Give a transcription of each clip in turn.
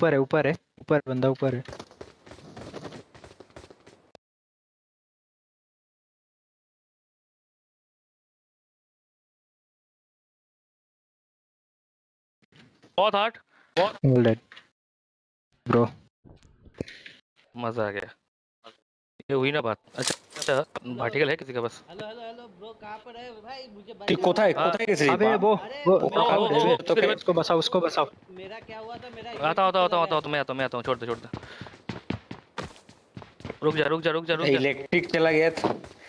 ऊपर है ऊपर बंदा ऊपर है। बहुत हार्ड बहुत ऑल राइट ब्रो। मजा आ गया। ये हुई ना बात। अच्छा वर्टिकल है किसी का बस। हेलो हेलो हेलो ब्रो कहाँ पर है भाई मुझे कोথায় कोথায় গেছিস अबे পা? वो ओ, आउट है ओ, बे। ओ, उसको बचाओ उसको बचाओ। मेरा क्या हुआ था मेरा आता हूँ मैं आता हूँ छोड़ दे रुक जा इलेक्ट्रिक चला गया था।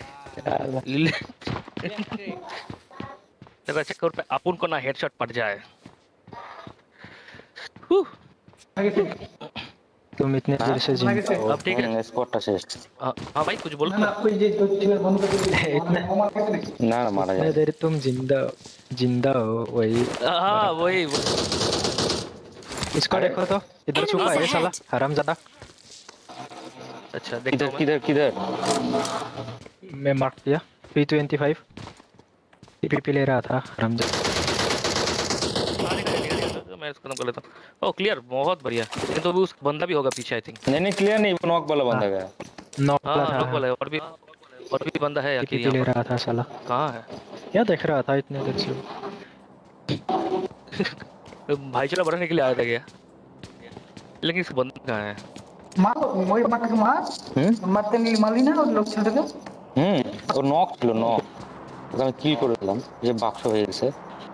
इलेक्ट्रिक तेरा चक्कर पे अपन को ना हेडशॉट पड़ जाए। तुम इतने देर से जिम अब ठीक है। স্পটটা শেষ। हाँ भाई कुछ बोलो ना। না না মারা इतने যায়। देर तुम जिंदा हो वही। हाँ वही इसको देखो तो इधर छुपा है साला हरामजादा। अच्छा देखता हूँ किधर किधर मैं मार्क किया P25 टीपी ले रहा था हरामजादा। मैं इसको खत्म कर लेता हूँ। ओह क्लियर बहुत बढ़िया। लेकिन तो भी उस बंदा भी होगा पीछे आई थिंक। नहीं क्लियर नहीं वो नॉक वाला बंदा गया। नॉक हाँ था नॉक वाला है और भी बंदा है आखिर टीपी यहाँ ले पर। रहा था साला। कहाँ है? क्या देख रहा था इतने देर से? भाईचारा बढ़ाने के लिए आया था क्या? लेकिन इस बंदा कहाँ है? ওই মাকে মাছ মারতে নিলি মারলি না ওই লোক ছেলেটাকে? ও নক ছিল নক। আমি কি করে দিলাম যে বাক্স হয়ে গেছে।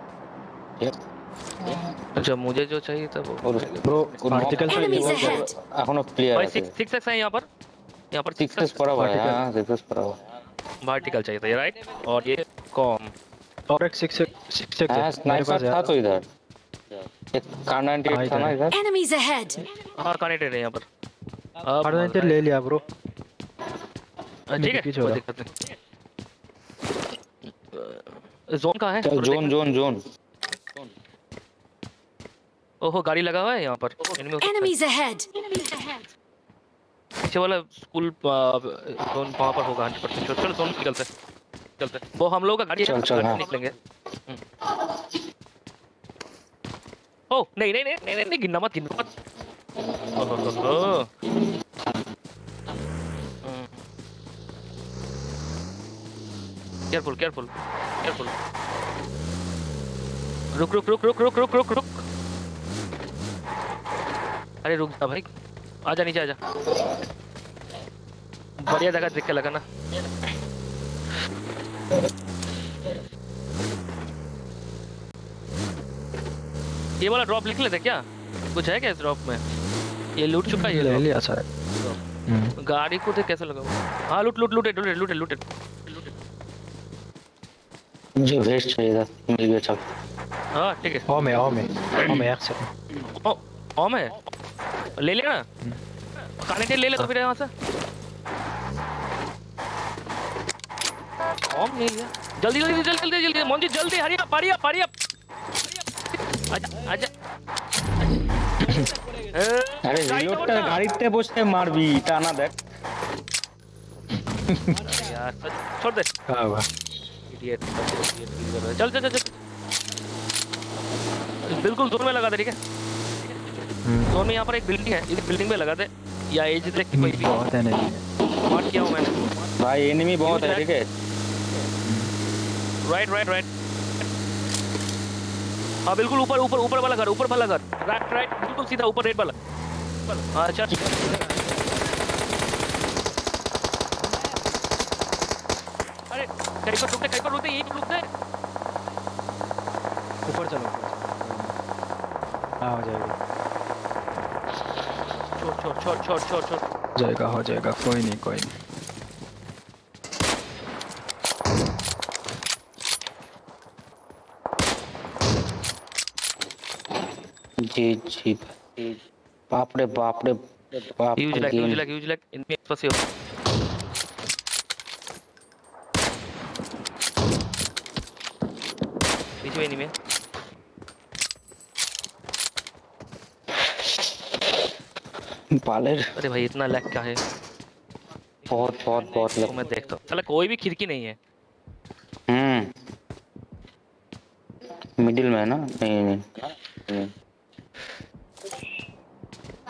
अच्छा मुझे जो चाहिए था वो ब्रो पार्टिकल से এখনো क्लियर भाई আছে। 6x है यहाँ पर 6x पड़ा हुआ है। हां 6x पड़ा हुआ है। वर्टिकल चाहिए था ये राइट और ये कॉम और एक 6 हां स्नाइपर था तो इधर एक कार98 था ना इधर। Enemies ahead. हाँ कनेक्टेड है यहाँ पर। अब ले लिया ब्रो। ठीक है कोई दिक्कत नहीं। जोन कहाँ है? जोन ओहो गाड़ी लगा हुआ है यहाँ पर। Enemies ahead. पीछे वाला स्कूल जोन वहाँ पर होगा 100%। चलो जोन चलते वो हम लोग का गाड़ी चल निकलेंगे। ओ नहीं गिनना मत केयरफुल रुक अरे रुक जा भाई आजा नीचे आजा। बढ़िया जगह देख के लगा ना। ये वाला ड्रॉप लिख लेते क्या? कुछ है क्या इस ड्रॉप में? ये लूट चुका है ये ले लिया सर। गाड़ी को तो कैसे लगा? हाँ लूट मुझे वेस्ट चाहिए था मिल गया चल। हाँ ठीक है। ओम है एक सेकंड। ओम है ले लेना। कनेक्टेड ले ले तो फिर यहाँ से। ओम नहीं है। जल्दी मोंजी जल्दी हरी अप आजा अरे रिलोडটা গাড়িতে বসে মারবি টানা দেখ। यार छोड़ दे। क्या हुआ? इडियट चल बिल्कुल जोन में लगा दे ठीक है। जोन में यहाँ पर एक बिल्डिंग है इस बिल्डिंग में लगा दे या एज देख कोई भी बहुत है नहीं मार किया हूँ मैंने। भाई एनिमी बहुत है ठीक है। राइट हाँ बिल्कुल ऊपर वाला घर राइट बिल्कुल सीधा ऊपर रेड वाला। अच्छा अरे कहीं पर रुकते यहीं पर रुकते। ऊपर चलो। हाँ हो जाएगा। छोड़ हो जाएगा कोई नहीं। जी बाप रे बाप ह्यूज लैग इनमें फंसे हो। बीच में नहीं पालेर। अरे भाई इतना लैग क्या है? बहुत लैग। मैं देखता हूँ साला कोई भी खिड़की नहीं है। मिडिल में है ना? नहीं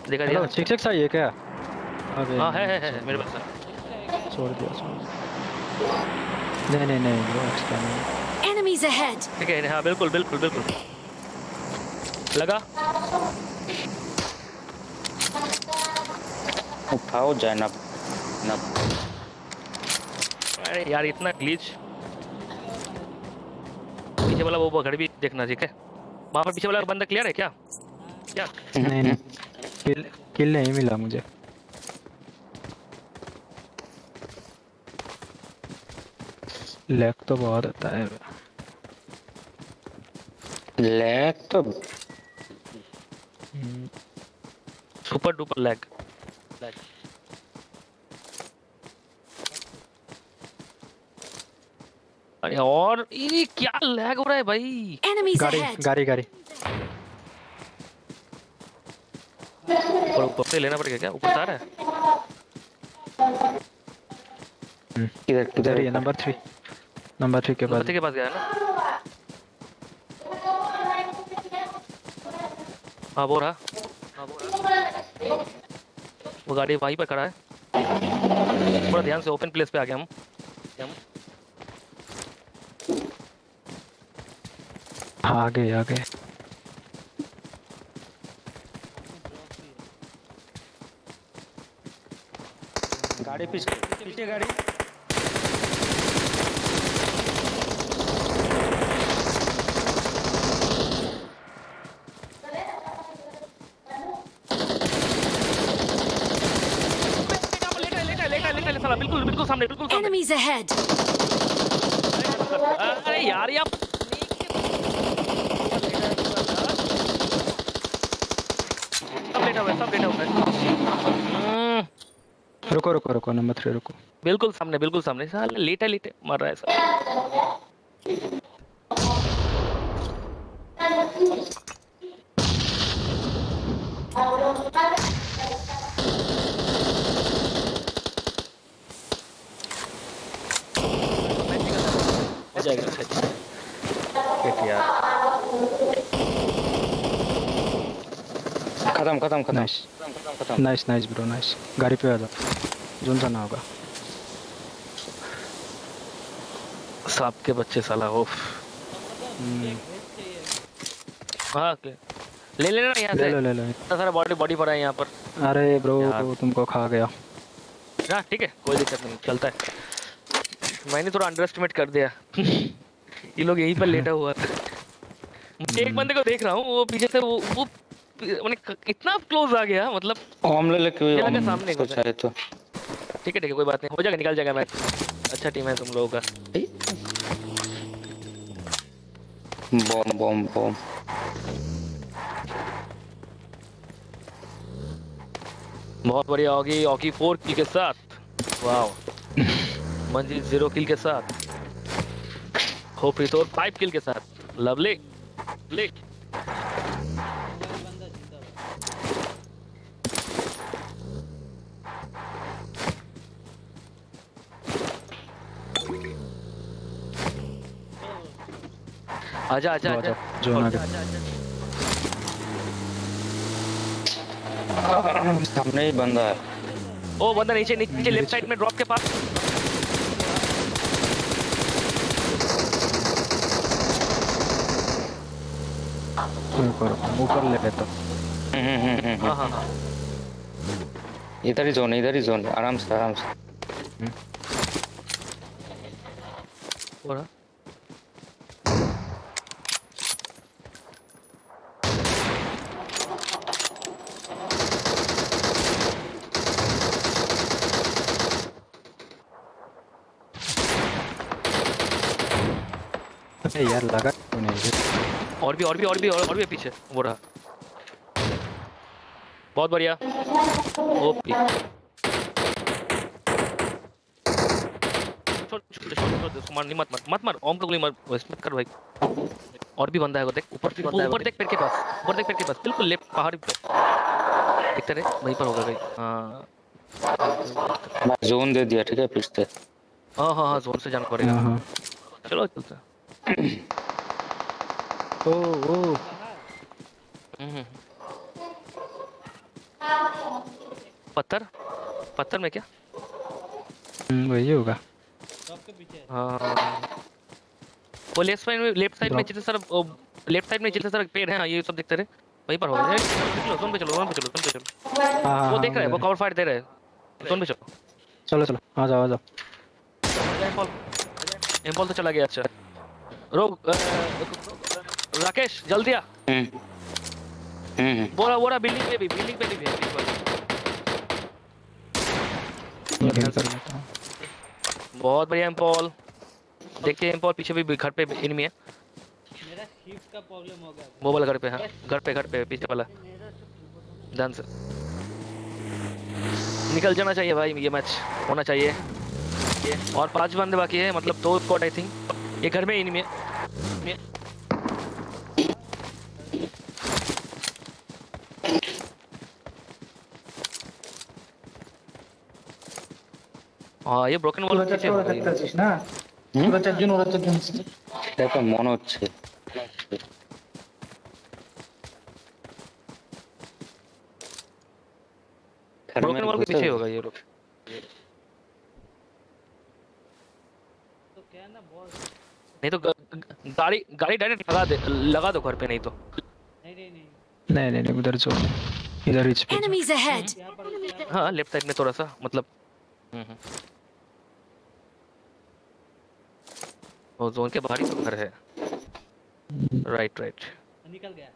देखा हेलो दिया। 6x चाहिए क्या? अबे हाँ है मेरे पास है। छोड़ दिया। नहीं ब्रो एक्स्ट्रा नहीं। Enemies ahead! ठीक है हाँ बिल्कुल बिल्कुल बिल्कुल लगा। उठाओ जैनब ना। अरे यार इतना ग्लिच। पीछे वाला वो घर भी देखना ठीक है। वहाँ पर पीछे वाला बंदा क्लियर है क्या? क्या नहीं किल नहीं मिला मुझे। लैग तो बहुत आता है। लैग तो सुपर डुपर लैग। अरे और ये क्या लैग हो रहा है भाई? Enemies गाड़ी ahead! गाड़ी ऊपर से लेना पड़ेगा क्या? ऊपर तार है। किधर इधर किधर ही है नंबर 3 के पास। पति के पास गया है ना। हाँ वो रहा। वो गाड़ी वहीं पर खड़ा है। थोड़ा ध्यान से ओपन प्लेस पे आ गए हम। आगे गाड़ी पीछे गाड़ी। लेटा साला बिल्कुल सामने Enemies ahead! अरे यार ये सब लेटा हुआ है। रुको नंबर 3 रुको। बिल्कुल सामने साला लेटे मर रहा है साला। हो जाएगा यार। खत्म। Nice bro nice. गाड़ी पे आ जाओ। जोन सा ना होगा। सांप के बच्चे साला हो। हाँ ले लेना यहाँ से। ले लो। इतना सारा बॉडी पड़ा है यहाँ पर। अरे ब्रो यार। तुमको खा गया। हाँ ठीक है कोई दिक्कत नहीं चलता है। मैंने थोड़ा अंडर एस्टिमेट कर दिया। ये लोग यहीं पर लेटा हुआ था। मैं एक बंदे को देख रहा हूँ वो पीछे से वो इतना क्लोज आ गया मतलब। हमले लेके सामने कुछ है तो ठीक है कोई बात नहीं हो जाएगा निकल जाएगा मैच। अच्छा टीम है तुम लोगों का। बम बहुत बढ़िया होगी ऑकी 4 किल के साथ। वाओ मंजीत 0 किल के साथ। होपी तो 5 किल के साथ। लवली आजा जोन आ गया। सामने ही बंदा है। ओ बंदा नीचे लेफ्ट साइड में ड्रॉप के पास। ऊपर ले लेता। हाँ इधर ही जोन आराम से हो रहा। यार लगा क्यों नहीं? और भी पीछे वो रहा। बहुत बढ़िया। ओपी छोड़ मत मार ओम को गोली मत कर भाई। और भी बंदा है वो देख ऊपर देख पेड़ के पास बिल्कुल लेफ्ट पहाड़ी पे दिखता है वहीं पर होगा भाई। हाँ जोन दे दिया ठीक है पीछे। हाँ जोन से जाना पड़ेगा। चलो चलते ओ पत्थर पत्थर में क्या? वही होगा। ड्रॉप के पीछे है। हाँ वो Drop. लेफ्ट साइड में जितने सारे पेड़ हैं ये सब दिखते रहे वहीं पर होगा। चलो जोन पे चलो जोन पे चलो जोन पे चलो। हाँ वो हाँ देख रहा है वो उधर है। कवर फायर दे रहा है। जोन पे चलो। चलो चलो आ जाओ आ जाओ। एम्पॉल एम्पॉल तो चला गया। अच्छा रोक राकेश जल्दी आ। हम्म बोरा बोरा बिल्डिंग पे भी है बीच वाले। Heal कर लेता हूँ। बहुत बढ़िया एम्पॉल। देखिए एम्पॉल पीछे भी घर पे एनिमी है। मेरा शिफ्ट का प्रॉब्लम हो गया। वो वाला घर पे है। घर पे पीछे वाला मेरा तो कीबोर्ड ध्यान से निकल जाना चाहिए भाई। ये मैच होना चाहिए। और 5 बंदे बाकी है मतलब 2 स्क्वाड आई थिंक। ये घर में एनिमी है। हाँ ये ब्रोकन वॉल তোরা पीछे তোরা होगा ये। দেখতে আছিস না তোরা চারজন ওরা চারজন দেখো মনে হচ্ছে घर में ब्रोकन वॉल के घुसे पीछे हुए। होगा ये लोग। तो क्या है ना बॉस। नहीं तो गाड़ी डायरेक्ट लगा दो घर पे नहीं तो। नहीं नहीं नहीं नहीं उधर जो इधर रिच पे जो। Enemies ahead! यहाँ पर हाँ लेफ्ट साइड में थोड़ा सा मतलब वो जोन के बाहर ही तो घर है। राइट निकल गया।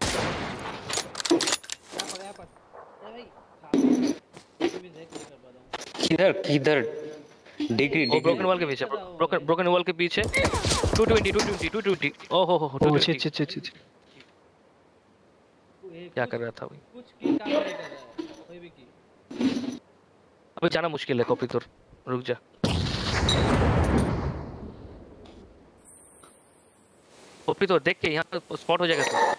यहाँ पर अरे भाई सामने भी देख नहीं कर पा रहा हूँ। किधर किधर डिग्री वो ब्रोकन डिग्री वॉल के पीछे ब्रोकन वॉल के पीछे 220 ओहो हो ओ 220। छिट छिट छिट छिट। क्या कर रहा था भाई? कुछ की काम नहीं कर रहा है कोई भी की। अबे जाना मुश्किल है कॉपी तो रुक जा। कॉपी तो देख के यहाँ पे स्पॉट हो जाएगा तो।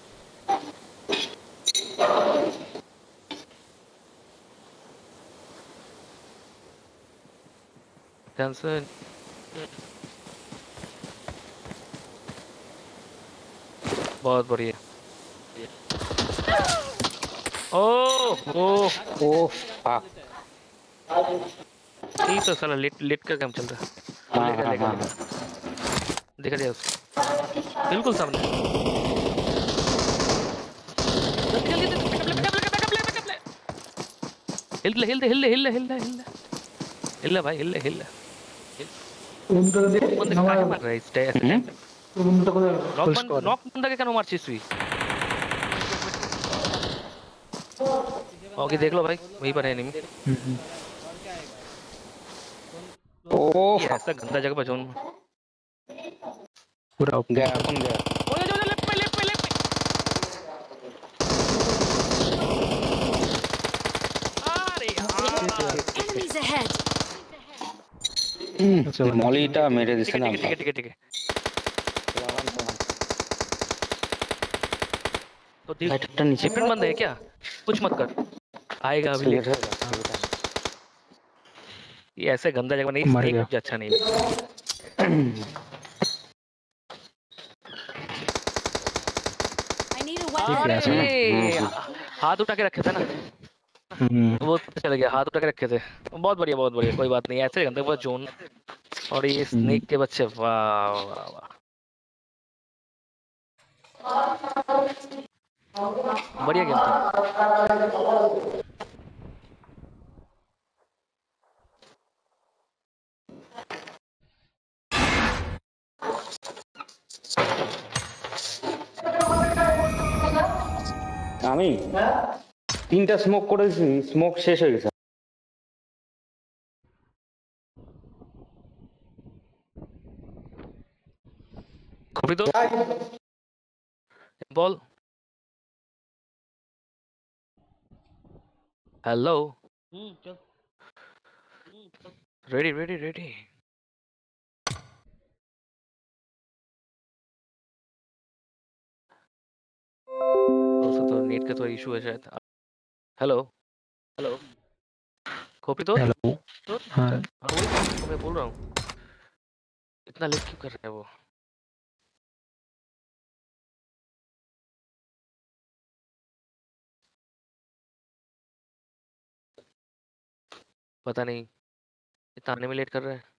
ध्यान से बहुत बढ़िया। ओह ओह ओह फक यही तो साला लेट का काम चल रहा है। लेगा देखा जाए उसको बिल्कुल सामने। हिल भाई हिल। রুমটা দে बंदे নামা काहे मार रहा है इस टाइम? রুমটা কোথায় नॉक बंदा के क्या मारছিস তুই? ओके देख लो भाई वहीं पर है एनिमी। और क्या आएगा। ओह ये ऐसा गंदा जगह पर जोन। पूरा ऊपर। गया अपन गया ओए लेफ्ट पे अरे यार Enemies ahead! मॉलीटा मेरे दिसे ना ठीक है तो लाइटটা नीचे डिफरेंट बंदा है क्या? कुछ मत कर आएगा अभी क्लियर लेट। है ये ऐसे गंदा जगह नहीं मर स्नेक गया। मुझे अच्छा नहीं लगता। I need a ठीक weapon! है ऐसा ना। अरे हाथ उठा के रखे थे ना वो चल गया। हाथ उठा के रखे थे। बहुत बढ़िया कोई बात नहीं। ऐसे गंदे बहुत जोन और ये स्नेक के बच्चे वाह वाह वाह बढ़िया गेम था। আমি তিনটা স্মোক করেছি স্মোক শেষ হয়ে গেছে कॉपी तो बॉल हेलो चल रेडी तो नेट का थोड़ा इशू है शायद। हेलो कॉपी तो हेलो। हाँ वही तो मैं बोल रहा हूँ इतना लेट क्यों कर रहा है वो? पता नहीं इतना आने में लेट कर रहे हैं।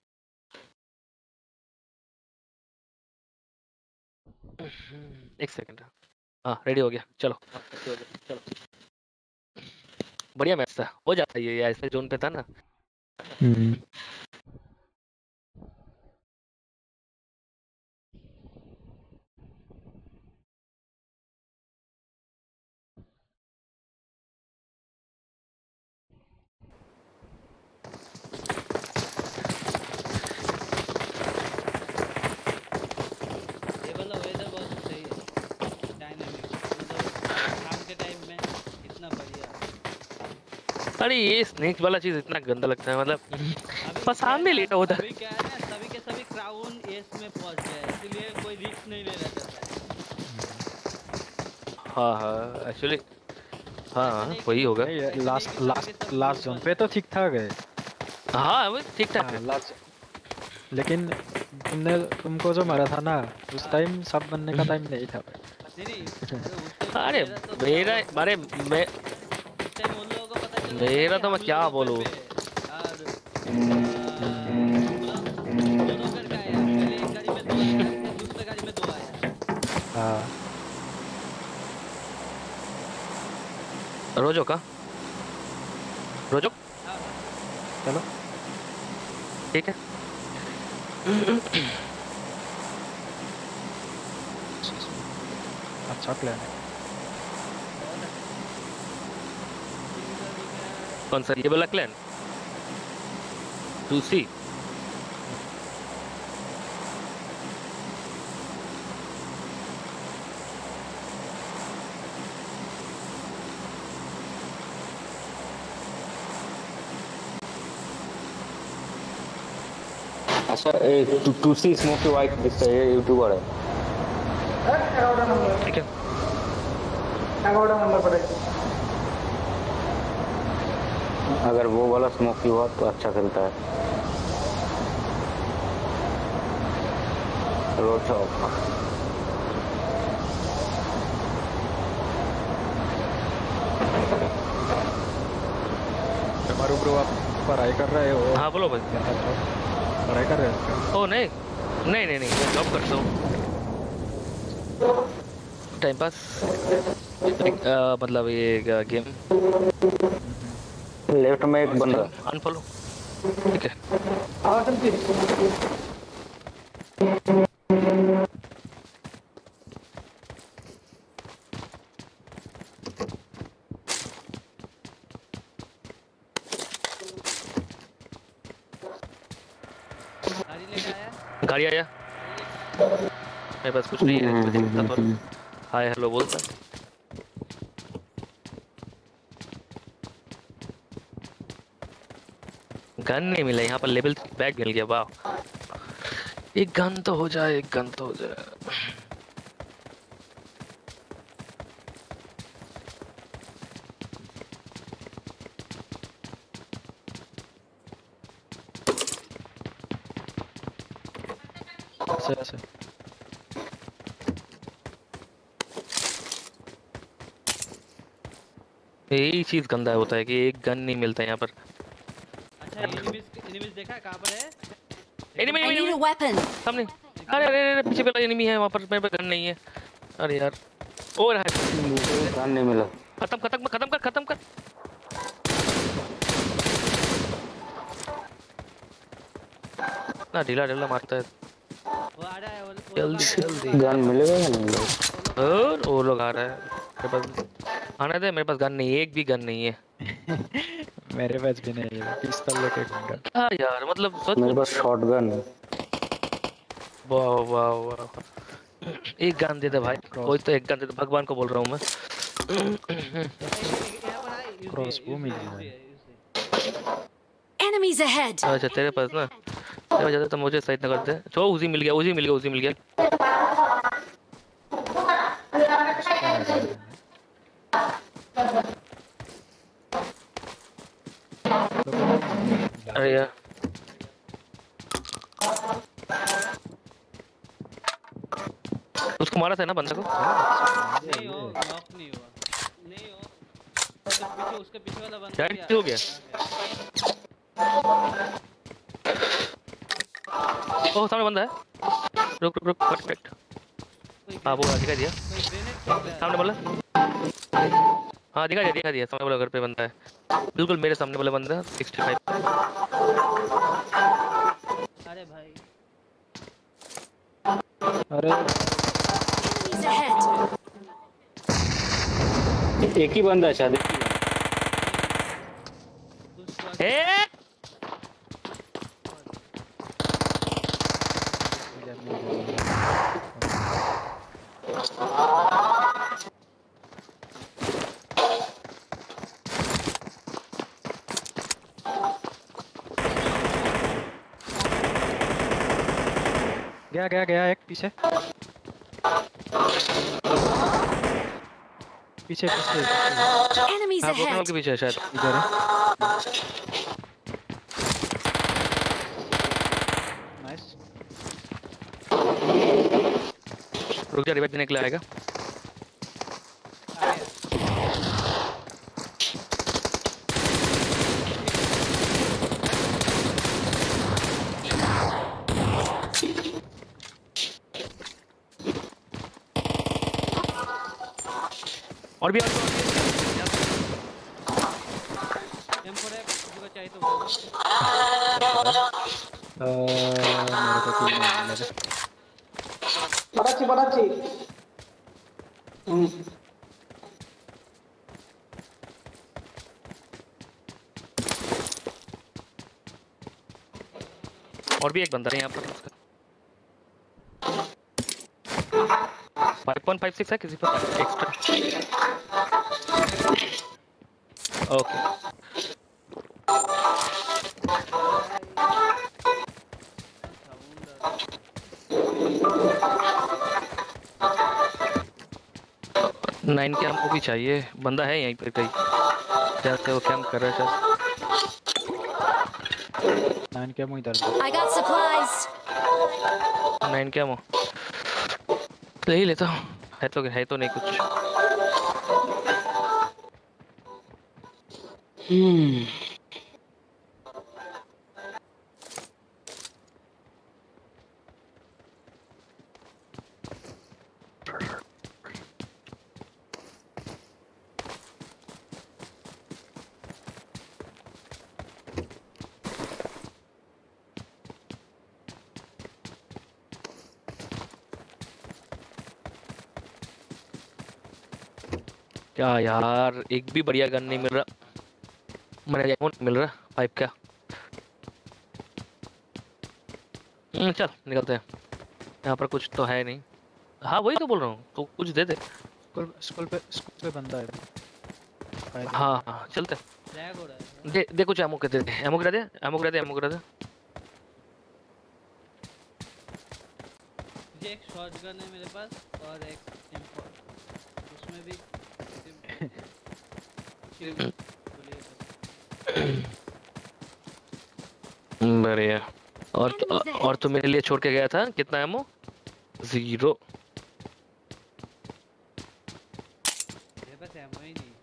एक सेकंड। हाँ रेडी हो गया, चलो। बढ़िया मैच था, हो जाता है ये ऐसे जोन पे था ना। ये वाला वेदर बहुत सही है, डायनामिक, मतलब शाम के टाइम में इतना बढ़िया। अरे ये स्नेक वाला चीज इतना गंदा लगता है, मतलब अभी पसंद नहीं लेता उधर। अभी क्या है ना, सभी के सभी क्राउन एस में पहुंच गए, इसलिए कोई रिस्क नहीं ले रहा था। हाँ हाँ एक्चुअली हाँ वही होगा। लास्ट जोन पे तो ठीक ठाक है। हाँ वो ठीक ठाक है। लास्ट लेकिन तुमको जो मारा था ना उस टाइम सब बनने का टाइम नहीं था भाई। नहीं अरे मेरा अरे मैं उस टाइम उन लोगों को पता चला मेरा तो मैं हम क्या लोग बोलूं। ऊपर पे है, और दोनों करके आया, पहले एक गाड़ी में 2 आया, फिर दूसरे गाड़ी में 2 आया। हाँ रोजो का रोजो हाँ, चलो ठीक है। अच्छा प्लान है। कौन सा ये वाला क्लैन 2C? अच्छा टू सी स्मोकी वाइट दिखता है, ये यूट्यूबर है। 11 नंबर, ठीक है 11 नंबर पर है। अगर वो वाला स्मोकी हुआ तो अच्छा खेलता है। रोड शॉप हमारे ब्रो आप पढ़ाई कर रहे हो? हाँ बोलो भाई। पढ़ाई कर रहे हो क्या? ओ नहीं नहीं नहीं नहीं मैं जॉब करता हूँ, टाइम पास। मतलब ये गेम लेफ्ट में एक बंदा। अनफॉलो ठीक है। हाँ चलती गाड़ी लेके आया। गाड़ी आया मेरे पास कुछ नहीं है, मुझे दिखता तो हाय हेलो बोलता। गन नहीं मिला यहाँ पर, लेवल बैग मिल गया। वाह एक गन तो हो जाए, एक गन तो हो जाए। ऐसे यही चीज गंदा होता है कि एक गन नहीं मिलता यहाँ पर। अच्छा एनिमीज देखा है कहाँ पर है? Enemy I need a enemy weapon. सामने। अरे अरे अरे पीछे वाला एनिमी है वहाँ पर, मेरे पास गन नहीं है। अरे यार ओ रहा है। गन नहीं मिला। खत्म खत्म खत्म कर खत्म कर। ना ढीला ढीला मारता है। वो आ रहा है, वो जल्दी जल्दी। गन मिलेगा या नहीं मिलेगा? और वो लोग आ रहा है मेरे पास। आने दे, मेरे पास गन नहीं है, एक भी गन नहीं है। मेरे पास भी नहीं है, पिस्तौल लेके घूमूंगा। हाँ यार मतलब सच मेरे पास शॉटगन है। वाह वाह वाह। एक गन दे दे भाई, कोई तो एक गन दे दे, भगवान को बोल रहा हूँ मैं। यहाँ पर है, क्रॉसबो मिल गया है। Enemies ahead. अच्छा तेरे पास ना, तेरे पास तो मुझे साइड न करते। चलो उसी मिल गया उसी मिल गया उसी मिल गया। अरे यार उसको मारा था ना बंदे को। नहीं हो, नॉक नहीं हुआ, नहीं हो। उसके पीछे वाला बंदा Dead हो गया? ओह सामने बंदा है। रुक रुक रुक वेट। हाँ वो दिखा दिया कोई ग्रेनेड फेंक रहा है। सामने बोला। हाँ दिखा दिया सामने वाला घर पे बंदा है, बिल्कुल मेरे सामने वाला बंदा है 65। अरे भाई अरे Enemies ahead! एक ही बंदा है शायद, एक ही बंदा। फुल स्क्वाड ए गया एक पीछे पीछे पीछे Enemies हाँ बोतल ahead! के पीछे है शायद। इधर है। नाइस। रुक जा रिवाइव देने के लिए आएगा। आ गया। और भी M4 है, किसी को चाहिए तो बोलो। मेरे को तीन नहीं मिला। पड़ाची और भी एक बंदा है यहाँ पर उसका 5.56 है किसी पर एक्स्ट्रा। ओके नाइन कैम्प को भी चाहिए, बंदा है यहीं पर कहीं जैसे वो कैम्प कर रहा है। 9 के मुँह इधर। I got supplies! 9 कैमो ले ही लेता हूँ, है तो नहीं कुछ। क्या यार एक भी बढ़िया गन नहीं मिल रहा, मैंने नहीं मिल रहा पाइप का। चल निकलते हैं, यहाँ पर कुछ तो है नहीं। हाँ वही तो बोल रहा हूँ, तो कुछ दे दे। स्कूल पे बंदा है। हाँ हाँ चलते हैं। लैग हो रहा है। दे कुछ एमो के दे दे, एमो गिरा दे। मुझे एक शॉटगन है मेरे पास और एक M4, उसमें भी बढ़िया। और तो मेरे लिए छोड़ के गया था कितना एमो? 0। मेरे पास एमो ही नहीं।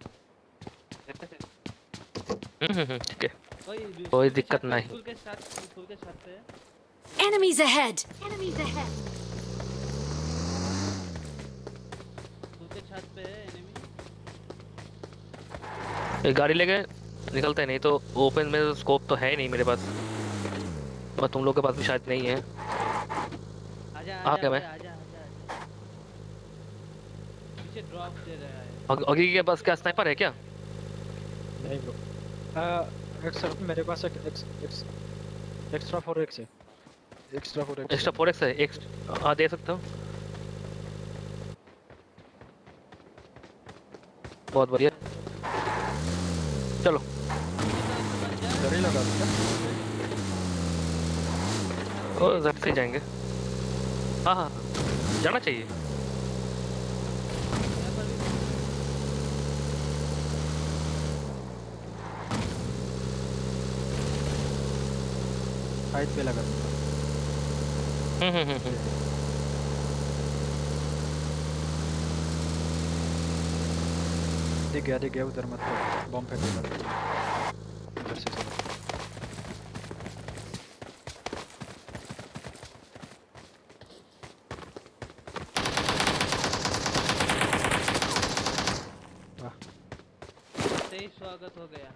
ठीक है कोई कोई दिक्कत नहीं। स्कूल के साथ पे है। Enemies ahead! Enemies ahead! School के छत पे है एनिमी। एक गाड़ी ले गए निकलते हैं, नहीं तो ओपन में स्कोप तो है नहीं मेरे पास, और तुम लोग के पास भी शायद नहीं है। आजा आ गया मैं। आजा पीछे ड्रॉप दे रहा है। अगी के पास क्या स्नाइपर है क्या? नहीं ब्रो। एक्स्ट्रा मेरे पास एक एक्स्ट्रा 4x है। एक्स्ट्रा 4x है। हाँ दे सकता हूँ। बहुत बढ़िया, चलो डर लगा और जब से जाएंगे। हाँ जाना चाहिए। फाइट पे लगा। दिख गया उधर मत बम फेंक उधर से चलो। हो गया।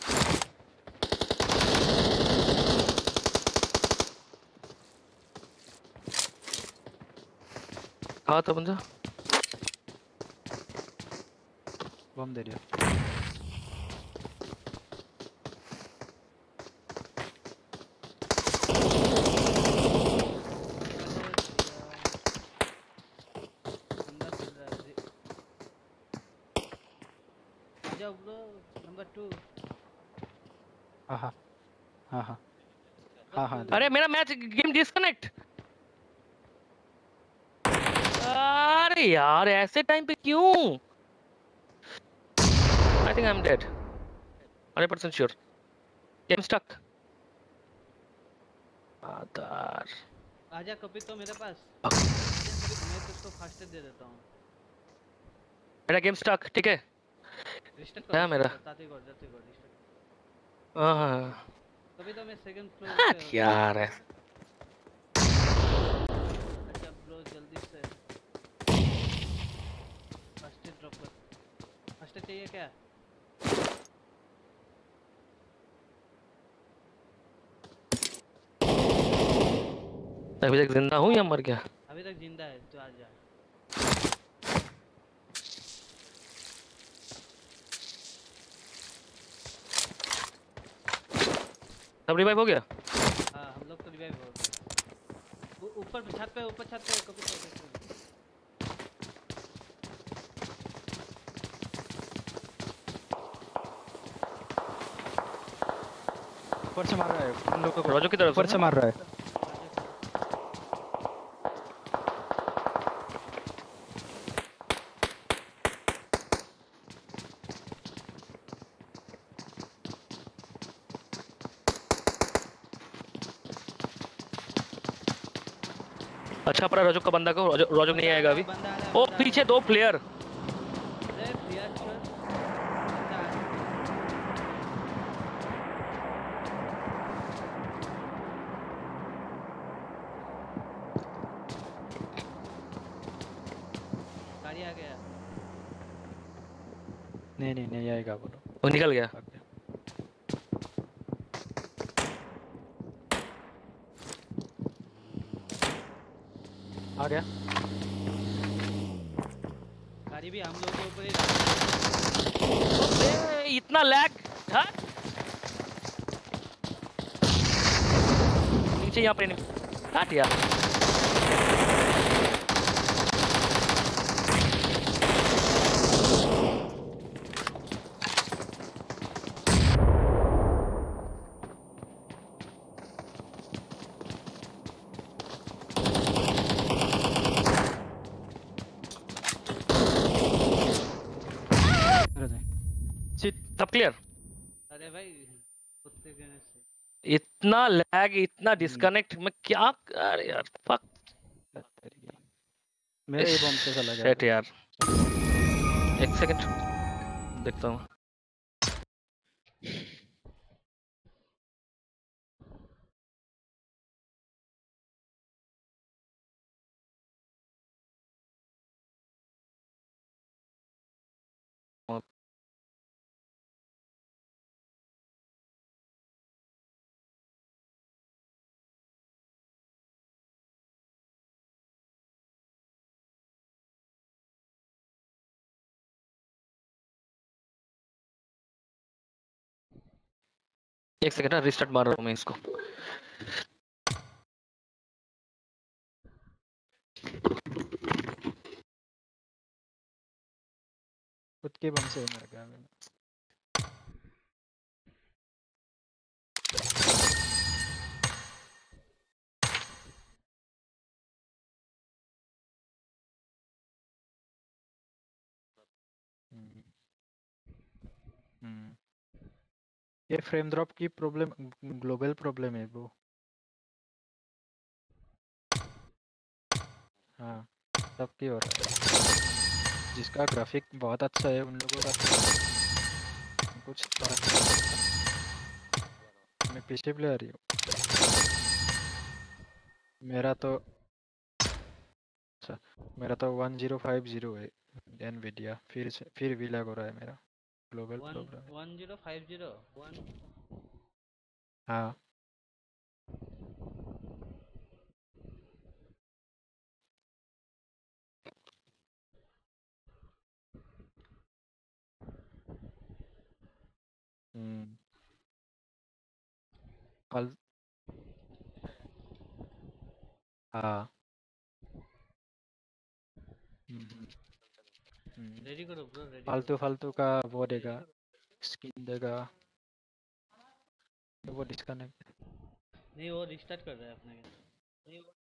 कहाँ था बंदा? बम दे दिया। बंदा चल रहा है। आ जाओ ब्रो, नंबर 2। हाँ हाँ हाँ हाँ हाँ हाँ अरे मेरा मैच गेम डिस्कनेक्ट। अरे यार ऐसे टाइम पे क्यों? I think I am dead 100% sure. Game stuck. आधार आजा कभी तो मेरे पास। मैं तुझको फास्ट दे देता हूँ। मेरा गेम स्टक। ठीक है रिस्टार्ट क्या मेरा? ताती कर रिस्टार्ट। हाँ कभी तो मैं सेकंड फ्लोर पे हूँ। यार है। अच्छा ब्रो जल्दी से फर्स्ट ड्रॉप कर। फर्स्ट चाहिए क्या? अभी तक जिंदा हूँ या मर गया? अभी तक जिंदा है तो आ जा। सब रिवाइव हो गया? हाँ हम लोग तो रिवाइव हो गए। ऊपर छत पे कभी तो ऊपर से मार रहा है उन लोगों को। रोजो की तरफ ऊपर से मार रहा है। अच्छा पड़ा रोजो का बंदा को। रोजो नहीं आएगा अभी। ओ पीछे 2 प्लेयर। अरे प्लेयर छोड़। बंदा आ रहा है। गाड़ी आ गया। नहीं आएगा बोलो। वो निकल गया। भाग गया। आ गया। गाड़ी भी हम लोग के ऊपर ही अबे, इतना लैग। हाँ नीचे यहाँ पे नहीं। हट यार। सब क्लियर? अरे भाई कुत्ते के से इतना लैग इतना डिस्कनेक्ट मैं क्या कर यार। फक मेरे ही बम से चला गया। शिट यार। एक सेकंड देखता हूँ। एक सेकंड रिस्टार्ट मार रहा हूँ मैं इसको। खुद के बम से मर गया मैं। ये फ्रेम ड्रॉप की प्रॉब्लम ग्लोबल प्रॉब्लम है ब्रो। हाँ सबकी हो रहा है। जिसका ग्राफिक बहुत अच्छा है उन लोगों का तो कुछ फर्क नहीं पड़ता। मैं पीछे प्लेयर ही हूँ। मेरा तो अच्छा मेरा तो 1050 है एनवीडिया। फिर भी लैग हो रहा है मेरा। Global programme. 1050 हाँ कल हाँ रेडी करो ब्रो, रेडी फालतू फालतू का वो देगा, स्किन देगा, तो वो डिस्कनेक्ट। नहीं वो रिस्टार्ट कर रहा है अपने नहीं वो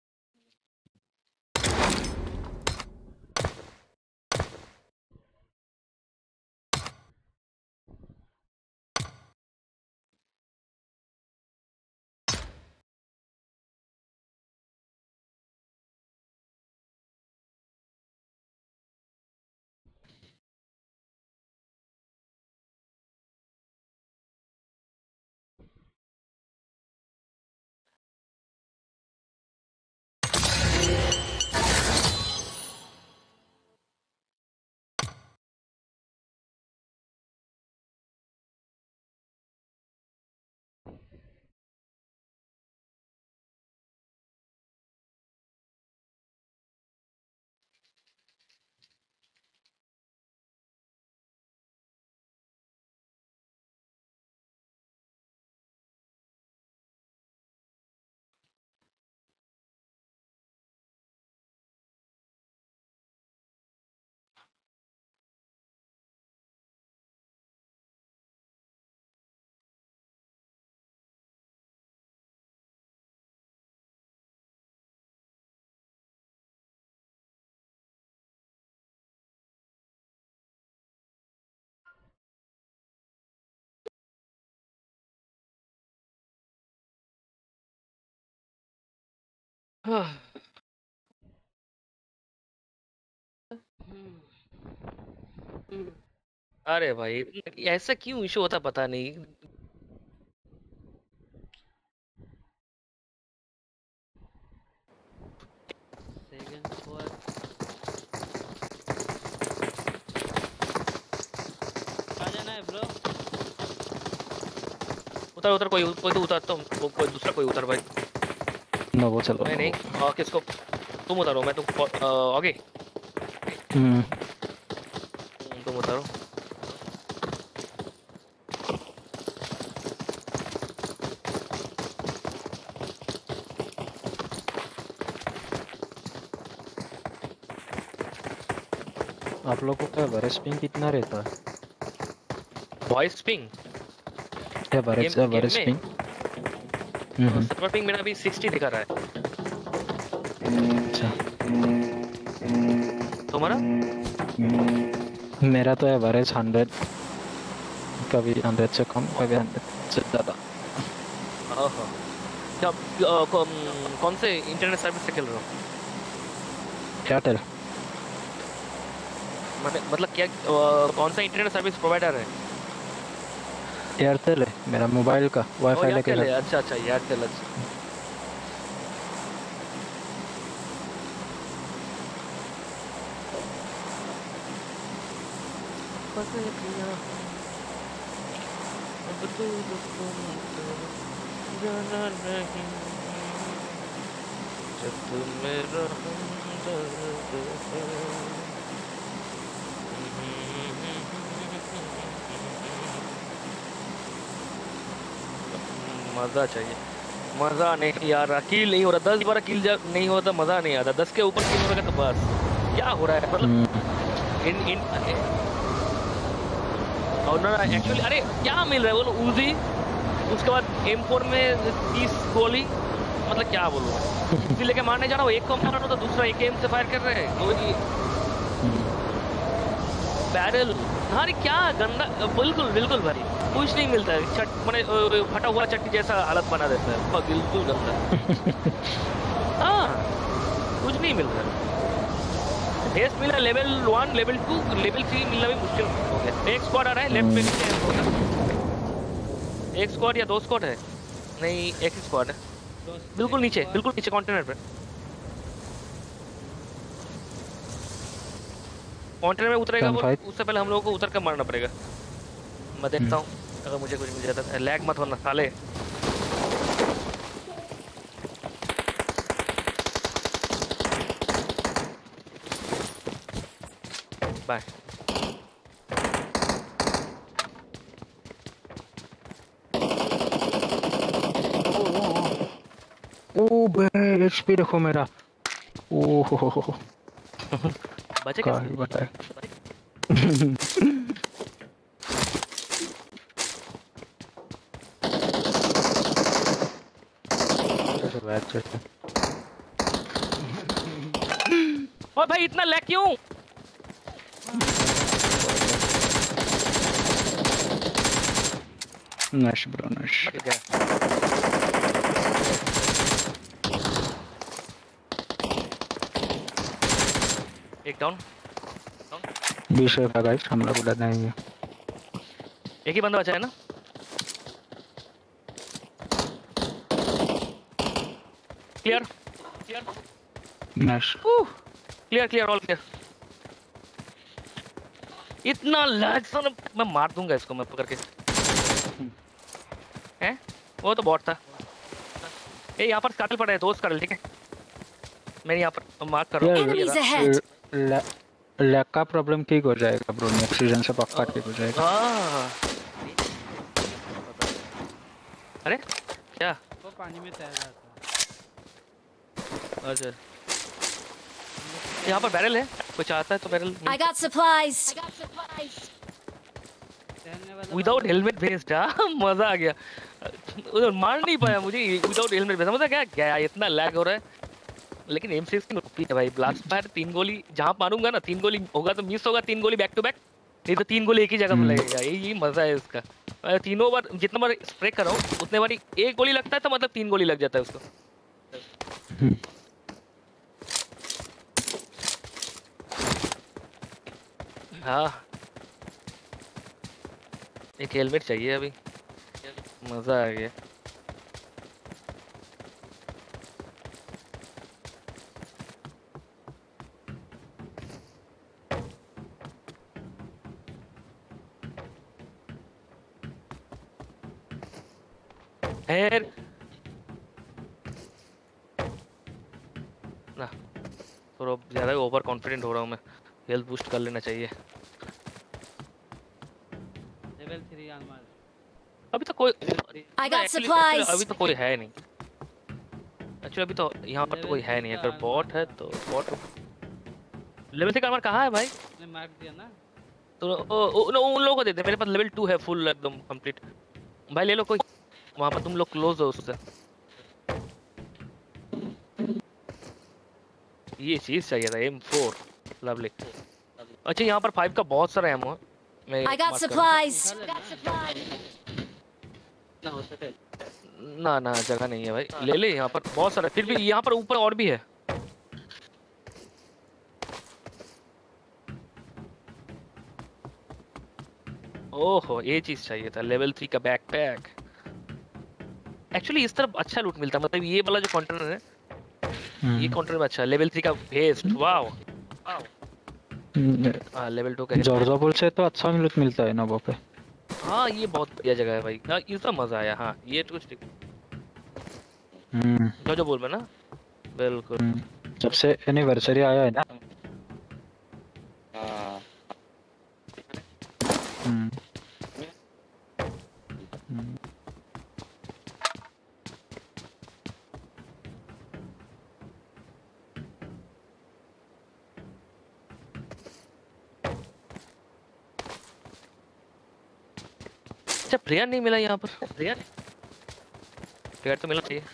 अरे भाई ऐसा क्यों इशू होता पता नहीं। सेकंड स्क्वाड कहाँ जाना है ब्रो? उतर उतर, कोई कोई तो उतर, तो कोई दूसरा कोई उतर भाई। ना वो चलो मैं नहीं, किसको तुम उतारो, मैं तुम आगे तुम उतारो। आप लोगों का एवरेज पिंग कितना रहता है? Voice ping average average ping server ping मेरा अभी 60 दिखा रहा है। अच्छा तुम्हारा? मेरा तो एवरेज 100, कभी 100 से कम, कभी 100 से ज़्यादा। क्या कौन से इंटरनेट सर्विस से खेल रहे हो? एयरटेल। मतलब क्या कौन सा इंटरनेट सर्विस प्रोवाइडर है? एयरटेल है मेरा मोबाइल का, वाईफाई लेके। अच्छा अच्छा एयरटेल। अच्छा अब तू जाना नहीं जब मेरा मजा चाहिए, मजा नहीं आ रहा, किल नहीं हो रहा। 10 बार किल जब नहीं होता मजा नहीं आता, 10 के ऊपर किल हो रहा तो बस क्या हो रहा है मतलब और ना एक्चुअली। अरे क्या मिल रहा है बोलो, उजी, उसके बाद M4 में 30 गोली, मतलब क्या बोलूं। उसी लेके मारने जा रहा हूँ, एक को मार रहा तो दूसरा एक एम से फायर कर रहे हैं। कोई बैरल, अरे क्या गंदा, बिल्कुल बिल्कुल भाई कुछ नहीं मिलता है। फटा हुआ चट्टी जैसा हालत बना देता है, बिल्कुल गंदा। हाँ कुछ नहीं मिल रहा। बेस मिला लेवल 1, लेवल 2, लेवल 3 मिलना भी मुश्किल हो गया। एक स्क्वाड आ रहा है लेफ्ट पे, एक स्क्वाड या 2 स्क्वाड है, नहीं एक ही स्क्वाड है, बिल्कुल नीचे कंटेनर पे। कंटेनर में उतरेगा वो, उससे पहले हम लोगों को उतर कर मारना पड़ेगा। मैं देखता हूँ अगर मुझे कुछ मिल जाता है। लैग मत होना साले। बाय। ओ बे एचपी देखो मेरा। ओह हो बचे क्या कैसे? ही बताए। ओ भाई इतना लैग क्यों? Nice bro nice. ठीक है। एक डाउन। 20 का गाइस हम लोग उड़ा देंगे। एक ही बंदा बचा है ना? Clear nice. Clear clear all clear. इतना लैग सन मैं मार दूंगा इसको मैं पकड़ के। हैं? वो तो बॉट था। ए यहाँ पर स्कैटल पड़ा है, 2 स्कैटल ठीक है। मैं यहाँ पर मार्क कर रहा हूँ। Enemies ahead. लैग का प्रॉब्लम ठीक हो जाएगा ब्रो, नेक्स्ट सीजन से पक्का ठीक हो जाएगा। हाँ। अरे क्या? वो पानी में तैर रहा था। अच्छा यहाँ पर बैरल है, कोई चाहता है तो बैरल। I got supplies. तैरने वाला विदाउट हेलमेट भेस्ट। मजा आ गया। उधर मार नहीं पाया मुझे विदाउट हेलमेट भेस्ट। मजा क्या इतना लैग हो रहा है। लेकिन M6 की नोटी है भाई। ब्लास्ट फायर 3 गोली जहाँ मारूंगा ना, 3 गोली होगा तो मिस होगा, 3 गोली बैक टू बैक, नहीं तो 3 गोली एक ही जगह पर लगेगा। यही मजा है इसका। तीनों बार जितना बार स्प्रे कर रहा हूँ उतने बार एक गोली लगता है तो मतलब 3 गोली लग जाता है उसको। हाँ एक हेलमेट चाहिए अभी। मजा आ गया। खैर ना थोड़ा ज्यादा ओवर कॉन्फिडेंट हो रहा हूँ मैं। हेल्थ बूस्ट कर लेना चाहिए। Level 3 armour. अभी तो कोई I got actually supplies. अभी तो कोई है नहीं। एक्चुअली अभी तो यहाँ पर तो कोई है नहीं। अगर बॉट है तो बॉट। लेवल 3 आर्मर कहाँ है भाई? ने मार्क दिया ना। तो उन लोगों को दे दे। मेरे पास लेवल 2 है फुल एकदम कंप्लीट। भाई ले लो कोई। वहाँ पर तुम लोग क्लोज हो उससे। ये चीज चाहिए था M4। लवली। अच्छा यहाँ पर 5 का बहुत सारा एमो है। मैं I got mark कर रहा हूँ। supplies. ना ना जगह नहीं है भाई। ले ले यहाँ पर बहुत सारा। फिर भी यहाँ पर ऊपर और भी है। ओहो ये चीज चाहिए था, लेवल 3 का बैकपैक। एक्चुअली इस तरफ अच्छा लूट मिलता है। मतलब ये वाला जो कंटेनर है ये कंटेनर में अच्छा है। लेवल 3 का वेस्ट। वाओ हाँ लेवल 2 का जॉर्जापुल से तो अच्छा लूट मिलता है नोबो पे। हाँ ये बहुत बढ़िया जगह है भाई। हाँ इसका मजा आया। हाँ ये तो कुछ जो बोल मैं ना बिल्कुल। जब से एनिवर्सरी आया है ना। हाँ अच्छा प्रेयर नहीं मिला यहाँ पर। प्रेयर तो मिलना चाहिए।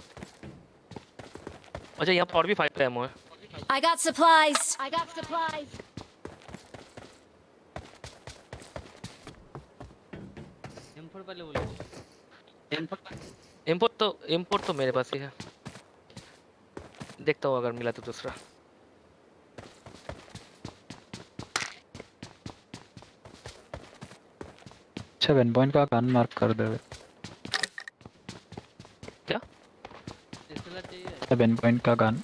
अच्छा यहाँ पर और भी 5 का एमो है। I got supplies. M4 पहले बोलो। इम्पोर्ट तो मेरे पास ही है। देखता हूँ अगर मिला तो दूसरा। अच्छा 1 पॉइंट का गन मार्क कर दे। क्या? इसला चाहिए। 7 पॉइंट का गन।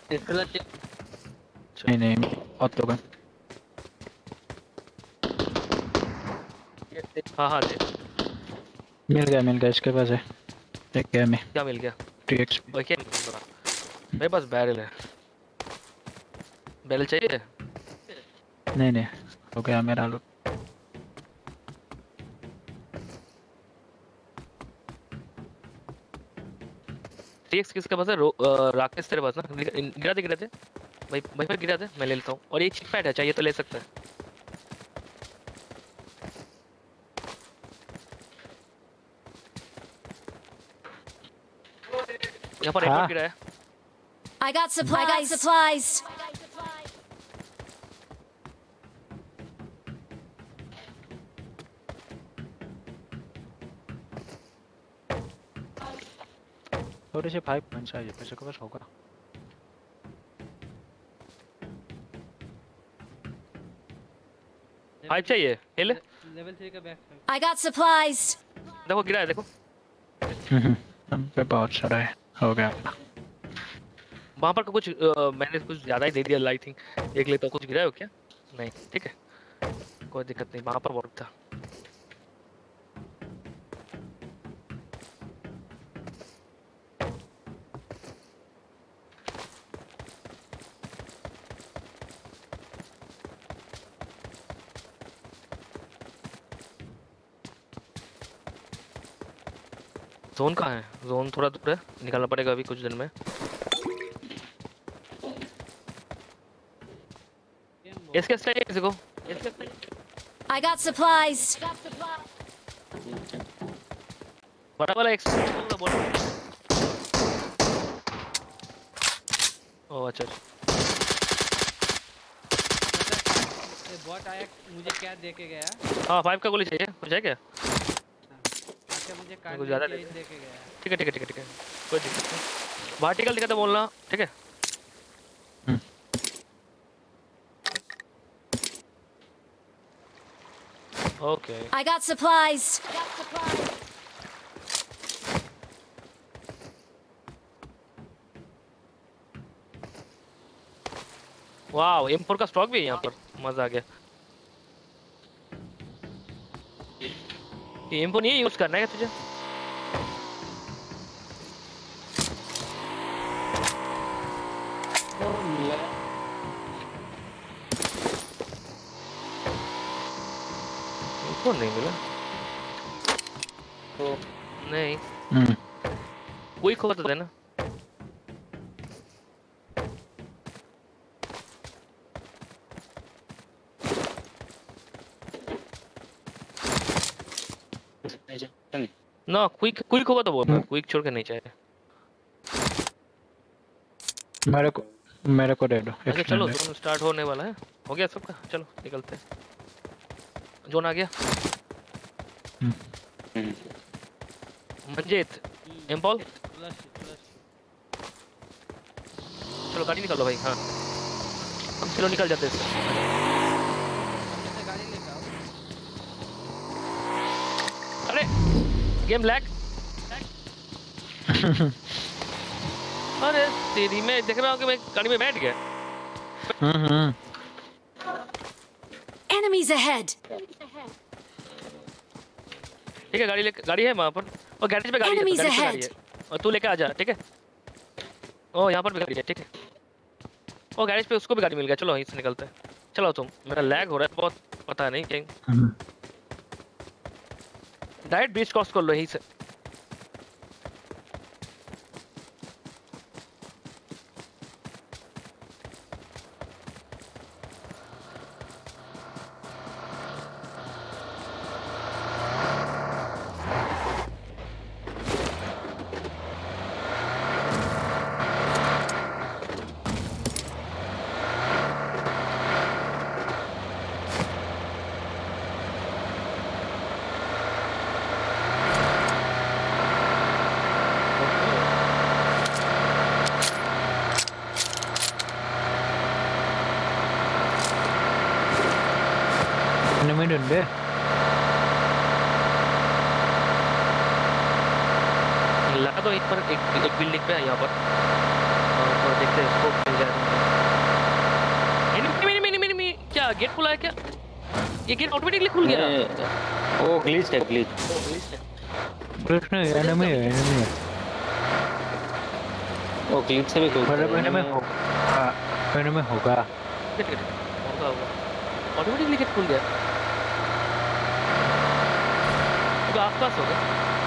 नहीं ऑटो गन। हाँ हाँ दे। मिल गया इसके पास है। एक क्या में क्या मिल गया? 3x ओए क्या मिल गया? मेरे पास बैरल है। बैरल चाहिए? नहीं हो गया मेरा लूट। टीएक्स किसके पास है? राकेश तेरे पास ना? गिरा दे भाई भाई गिरा दे, मैं ले लेता हूँ। और ये चिप पैड है, चाहिए तो ले सकते हैं। यहाँ पर एक और गिरा है। I got supplies. थोड़े से 5 पॉइंट्स चाहिए, पैसे के पास होगा। पाइप चाहिए? ले ले। लेवल 3 का बैग। I got supplies. देखो गिरा है, देखो। हम पे बहुत सारा है, हो गया अपना। वहाँ पर कुछ मैंने कुछ ज़्यादा ही दे दिया आई थिंक। देख लेता हूँ कुछ गिरा है क्या? नहीं, ठीक है, कोई दिक्कत नहीं। वहाँ पर बहुत था। जोन कहाँ है? जोन थोड़ा दूर है, निकालना पड़ेगा अभी कुछ दिन में। इसके चाहिए किसी को? I got supplies. बड़ा वाला एक बोल। ओह अच्छा। ये बॉट आया, मुझे क्या दे के गया? हाँ 5 का गोली चाहिए, कुछ है क्या? अच्छा मुझे कार्ड कुछ ज़्यादा दे के गया। ठीक है, कोई दिक्कत नहीं। वर्टिकल दिखा तो बोलना, ठीक है? Okay. I got supplies. Wow, M4 का स्टॉक भी है यहाँ पर, मजा आ गया। ये M4 नहीं यूज करना है तुझे? M4 नहीं मिला तो नहीं। कोई खबर तो देना। ना क्विक होगा तो बोलना, क्विक छोड़ के नहीं चाहिए। मेरे को दे दो। अच्छा चलो, जोन स्टार्ट होने वाला है। हो गया सबका, चलो निकलते हैं। जोन आ गया। मंजीत, एम्पॉल, चलो गाड़ी निकालो भाई। हाँ चलो निकल जाते हैं। गाड़ी लेकर आओ। अरे गेम लैग। अरे तेरी, मैं देख रहा हूँ कि मैं गाड़ी में बैठ गया। Enemies ahead. ठीक है, गाड़ी है वहाँ पर, और गैरेज पे गाड़ी है, Enemies गैरेज पे ahead. गाड़ी है, और तू लेके आ जा, ठीक है? ओ यहाँ पर भी गाड़ी है, ठीक है? ओ गैरेज पे उसको भी गाड़ी मिल गया। चलो वहीं से निकलते हैं। चलो तुम, मेरा लैग हो रहा है बहुत, पता नहीं कहीं। डायरेक्ट ब्रिज क्रॉस कर लो यहीं से। डंडे लगा तो एक पर एक बिल्डिंग पे है यहाँ पर, और देखते हैं स्कोप मिल जाए। क्या गेट खुला है क्या? ये गेट ऑटोमेटिकली खुल गया? वो ग्लिच है ग्लिच। कृष्ण एनिमी है एनिमी है। वो ग्लिच से भी कोई मतलब एनिमी होगा। हाँ एनिमी होगा। होगा ऑटोमेटिकली गेट खुल गया तो आसपास होगा।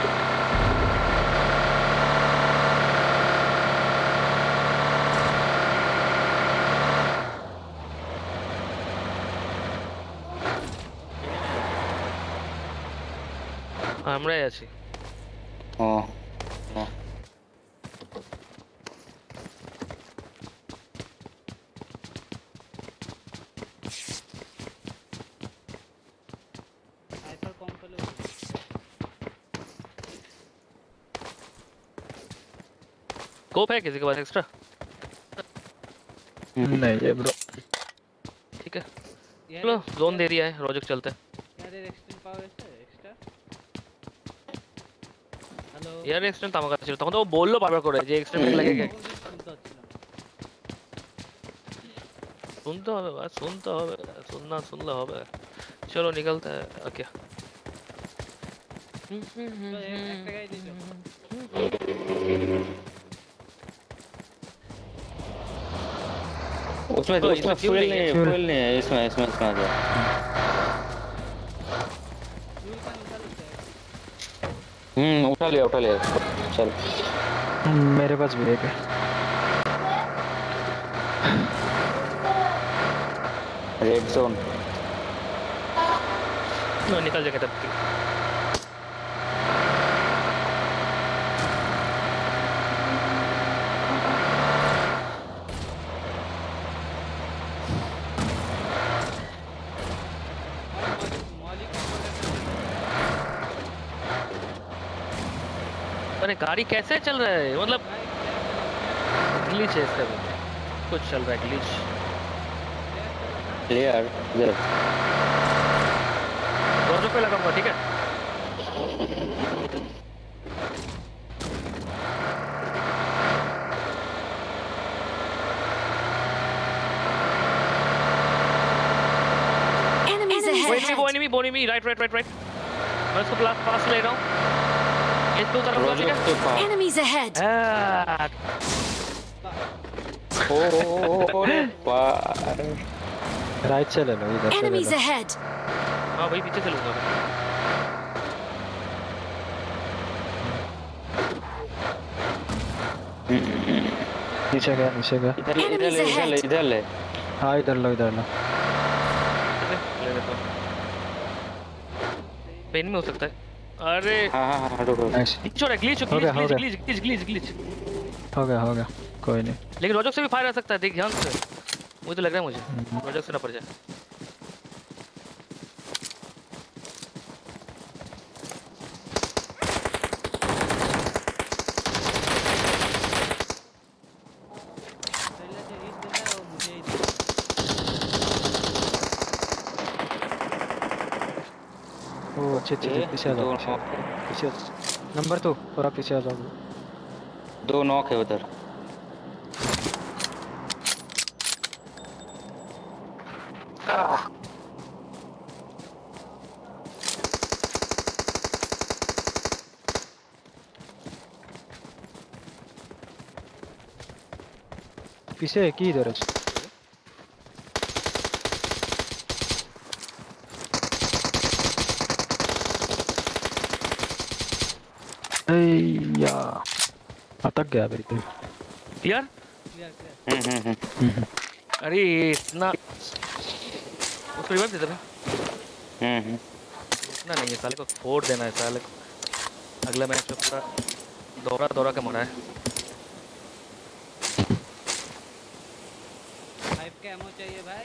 আমরাই আছি। हाँ साइफर कौन पे लो स्कोप है किसी के पास एक्स्ट्रा? नहीं है ब्रो। ठीक है चलो जोन दे दिया है रोजक चलते हैं। यार एक्सटेंड पावर है एक्स्ट्रा। हेलो यार एक्सटेंड তামাকা ছিল তখন তো ও বললো বারবার করে যে এক্সটেন্ড লাগে কে শুনতে হবে বাস শুনতে হবে सुनना सुनला হবে। चलो निकलते हैं ओके। একটা গাড়ি দিছো उसमें तो उसमें इसमें fuel फ्यूल नहीं है। नहीं है इसमें इसमें इसमें आ जाए। फ्यूल का निकाल लेते हैं उठा लिया चल। मेरे पास भी एक है। रेड जोन निकल जाएगा तब की। अरे गाड़ी कैसे चल रहा है मतलब ग्लिच है इसका भी कुछ चल रहा है ग्लिच। क्लियर इधर रोजो पे लगाऊंगा ठीक है। Enemies वो ahead! एनिमी राइट मैं उसको पास ले रहा हूँ। ये तो तरफ रोजो ठीक है। के पास। Enemies ahead! ओ रे बार राइट से ले लो इधर से ले Enemies लो। ahead! हाँ भाई पीछे चलूंगा मैं। नीचे गया इधर ले हाँ इधर लो ले लेता हूँ। पेन में हो सकता है। अरे हाँ रुको नाइस ग्लिच हो रहा है ग्लिच हो गया। हो गया कोई नहीं। लेकिन रोजक से भी फायर आ सकता है देख ध्यान से। मुझे तो लग रहा है मुझे रोजक से ना पड़ जाए। पहले जो हिट देता है वो मुझे ही देता ओ अच्छे पीछे आ जाओ पीछे नंबर 2 थोड़ा पीछे आ जाओ। 2 नॉक है उधर। पीछे है की इधर है। या अटक गया बेटे यार क्लियर अरे इतना उसको रिवर्स दे दे भाई। इतना नहीं है साले को फोड़ देना है साले को। अगला मैच में पूरा दौरा के मरा है। 5 का एमो चाहिए भाई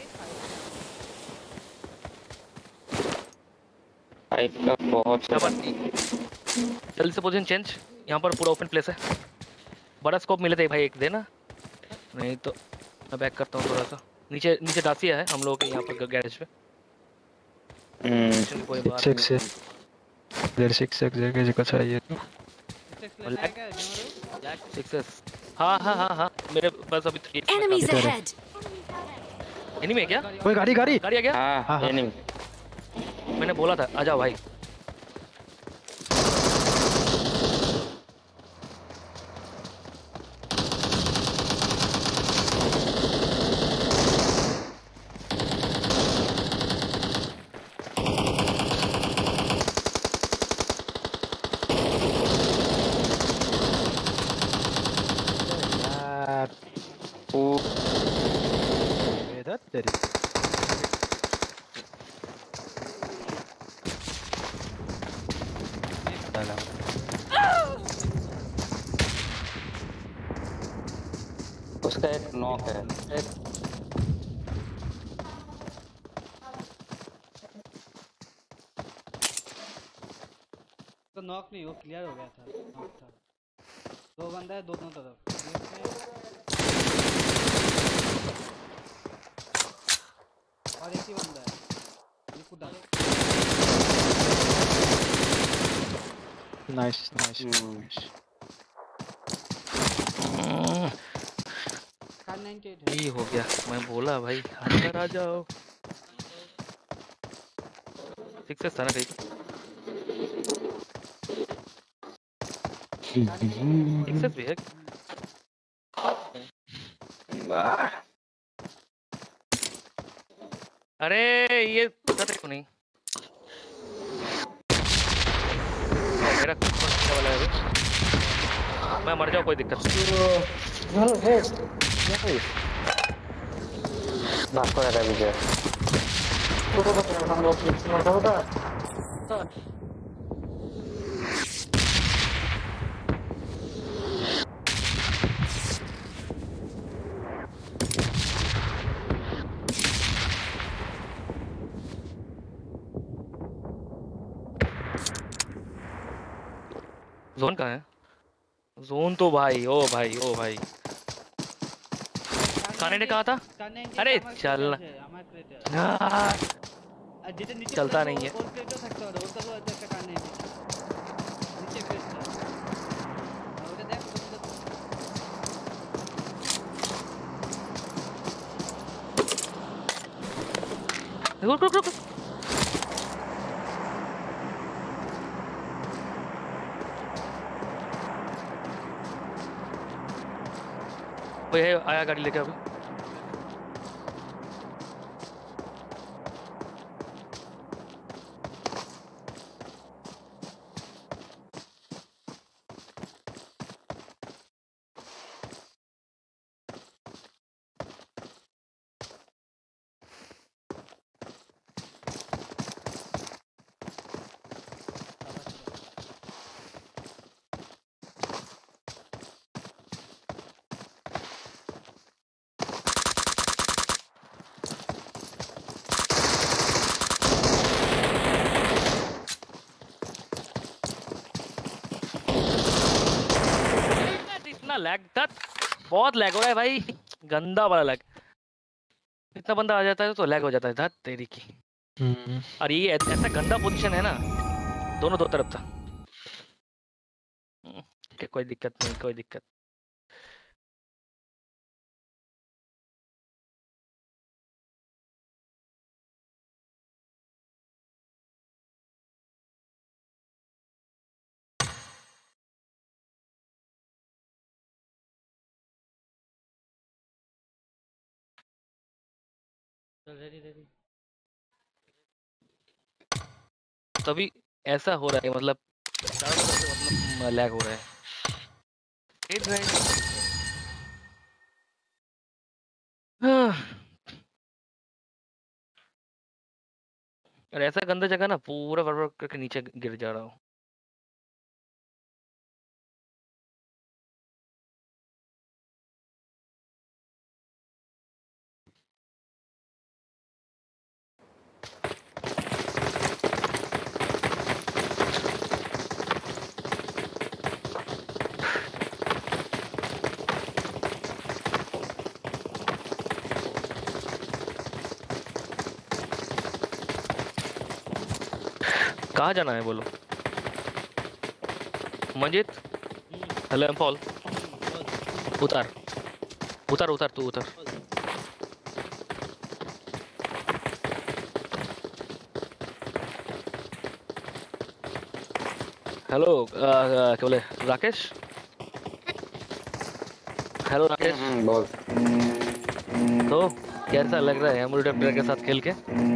5 का बहुत यहाँ पर जल्दी से पोजीशन चेंज। यहाँ पर पूरा ओपन प्लेस है। बड़ा स्कोप मिले थे भाई एक देना नहीं तो मैं बैक करता हूँ थोड़ा सा। नीचे डासिया है हम लोगों के यहाँ पर गैरेज पे। कोई बात नहीं। 6 जगह को चाहिए। हाँ मेरे पास अभी 3 Enemies ahead! एनिमी है क्या? कोई गाड़ी गाड़ी आ गया? हाँ एनिमी। मैंने बोला था आ जाओ भाई। वो इधर तेरी डाला उसका एक नॉक है। एक तो नॉक नहीं, वो क्लियर हो गया था, नॉक था। दो बंदा है दोनों तरफ, एक में और एक ही बंदा है, ये कूदा। नाइस नाइस कार 98 है। ये हो गया, मैं बोला भाई अंदर आ जाओ। 6 था ना कहीं पे? 6 भी है। अरे ये पता तेरे को नहीं, मेरा कौन वाला है बे? मैं मर जाऊँ कोई दिक्कत नहीं। भाग कर रहा है विजय। जोन कहाँ है? जोन तो भाई ओ भाई ओ भाई खाने ने कहा था। अरे चल हाँ, चलता नहीं है। रुक रुक रुक वो है, आया गाड़ी लेके अभी। इतना लैग था, बहुत लैग हो रहा है भाई, गंदा वाला लैग। इतना बंदा आ जाता है तो लैग हो जाता है धत तेरी की। और ये ऐसा गंदा पोजीशन है ना, दोनों दो तरफ था। कोई दिक्कत नहीं, कोई दिक्कत। रेडी तभी ऐसा हो रहा है, मतलब चारों तरफ से मतलब लैग हो रहा है। और ऐसा गंदा जगह ना, पूरा वर्वर करके नीचे गिर जा रहा हूँ। कहाँ जाना है बोलो? मंजित, हेलो एम पॉल, उतार उतार उतार, तू उतार। हेलो क्या बोले, राकेश? हेलो राकेश, बोल। तो कैसा लग रहा है एमुलेटर के साथ खेल के?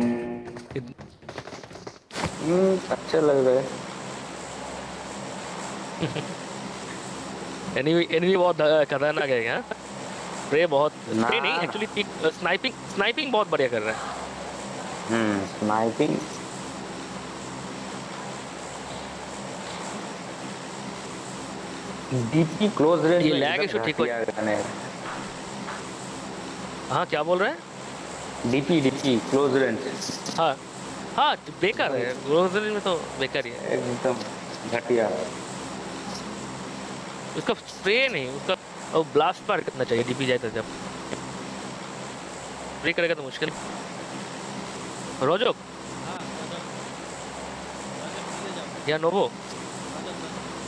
अच्छे लग रहे हैं। एनिमी बहुत खतरनाक है क्या? स्प्रे बहुत, स्प्रे नहीं ना। एक्चुअली स्नाइपिंग स्नाइपिंग बहुत बढ़िया कर रहा है। स्नाइपिंग डीपी क्लोज रेंज ये में लैग एकदम इशू ठीक हो। घटिया गन है। हाँ क्या बोल रहे हैं? डीपी क्लोज रेंज हाँ हाँ बेकार है, ग्रोसरी में तो बेकार ही है। एकदम घटिया। उसका स्प्रे नहीं, उसका ब्लास्ट पार करना चाहिए डीपी जाए तो। जब स्प्रे करेगा तो मुश्किल। रोजो हाँ रजब, ले जाओ या नोवो, रजब।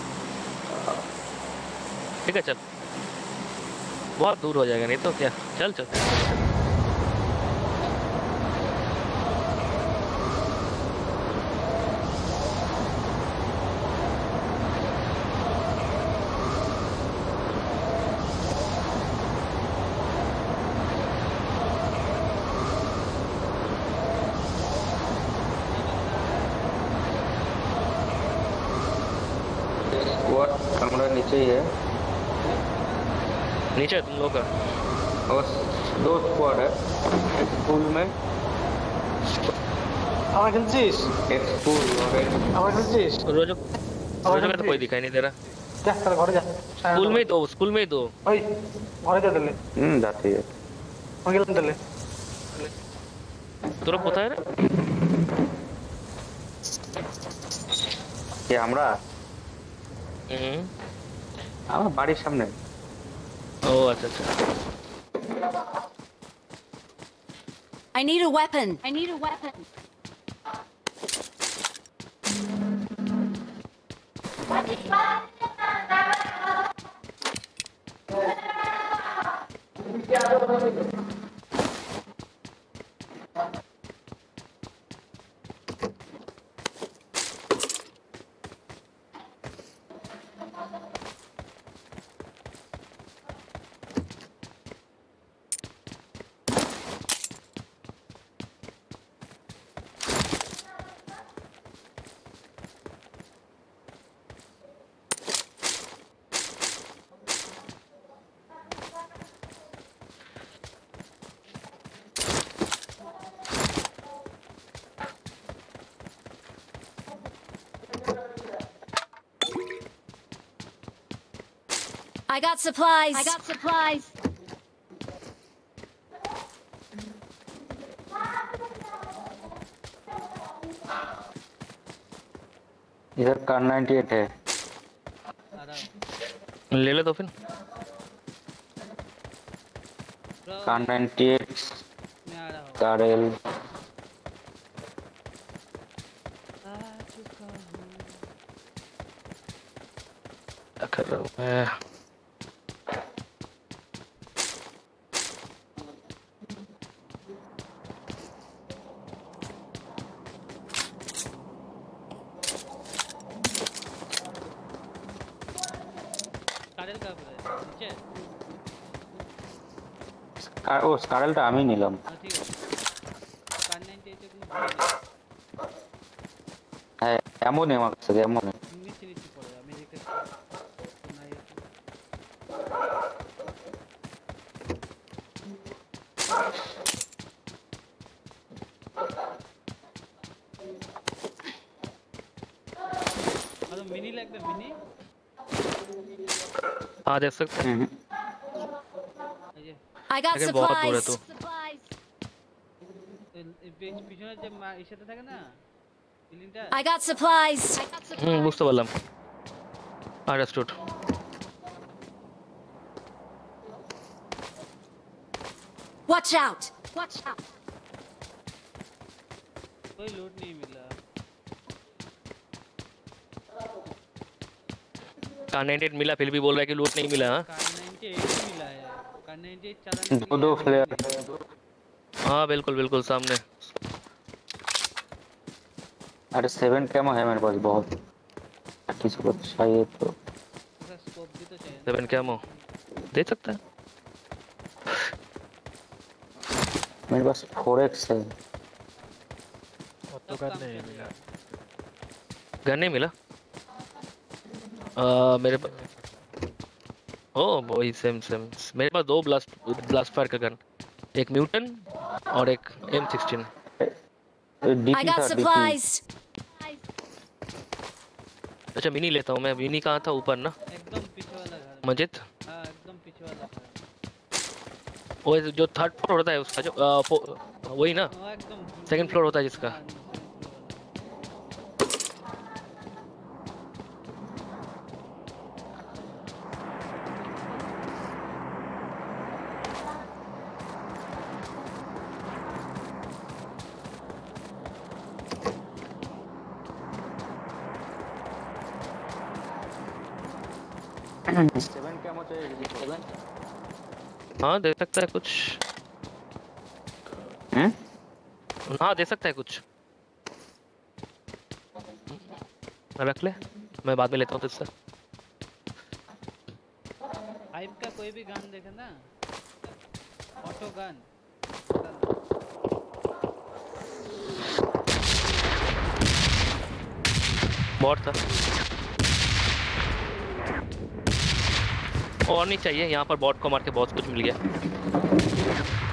ठीक है चल, बहुत दूर हो जाएगा नहीं तो क्या। चल चल स्क्वाड हमारा नीचे ही है नीचे तुम लोग का। और 2 स्क्वाड है। एक स्कूल में, আমার খেলছিস एक स्कूल और एक আমার খেলছিস रोजो रोजो का तो कोई दिखाई नहीं दे रहा। যা তাহলে ঘরে যা स्कूल में ही दो, स्कूल में ही दो। ওই ঘরে যা তাহলে जाती है। আমি গেলাম তাহলে তোরা কোথায় রে? কি আমরা হুম, আমার বাড়ির সামনে। ও আচ্ছা আচ্ছা। I need a weapon. I need a weapon. I got supplies. I got supplies. इधर कार 98 है। आ रहा ले ले तो फिर। हूँ कार 98 मैं आ रहा हूँ। कारल आ चुका हूँ। क्या कर रहा हूँ मैं? কারেল কাপ নিচে ও স্কারেলটা আমি নিলাম। হ্যাঁ ঠিক আছে কার 98 এ কোনো ভয় নেই। হ্যাঁ এমন আমার কাছে এমন নিচে নিচে পড়ে আমি দেখতে নাই আছে। আর মিনি লাগবে মিনি हाँ देख सकते हैं। এই যে I got लेकिन बहुत दूर है supplies. तो। পিছনে যে ইসাতে থাকে না বিল্ডিংটা I got supplies. বুঝতে পারলাম। Understood. Watch out. Watch out. कोई लूट नहीं मिला। कार 98 मिला फिर भी बोल रहा है कि लूट नहीं मिला। हाँ कार 98 ही मिला है। कार 98 चलाने के दो लिए फ्लेयर। हाँ बिल्कुल बिल्कुल सामने। अरे 7 कैमो है मेरे पास बहुत। किसी को चाहिए तो उसका स्कोप भी तो चाहिए ना। 7 क्या मो दे सकता है। मेरे पास 4x है। और तो कर नहीं मिला। गन नहीं मिला। मेरे ओ वही सेम सेम। मेरे पास 2 ब्लास्ट फायर का गन, एक म्यूटन और एक M16। I डीपी got था डीपी। supplies. अच्छा मिनी लेता हूँ मैं। मिनी कहाँ था? ऊपर ना एकदम पीछे वाला घर में। मस्जिद। हाँ एकदम पीछे वाला घर में। वो जो 3rd फ्लोर होता है उसका, जो वही ना वो एकदम 2nd फ्लोर होता है जिसका। हाँ second floor वाला। सेवन कैमो चाहिए 7। हाँ दे सकता है कुछ। हैं? हाँ दे सकता है कुछ। रख ले, मैं बाद में लेता हूँ तुझसे। हाइप का कोई भी गन देखे ना, ऑटो गन। बॉट था। और नहीं चाहिए, यहाँ पर बॉट को मार के बहुत कुछ मिल गया।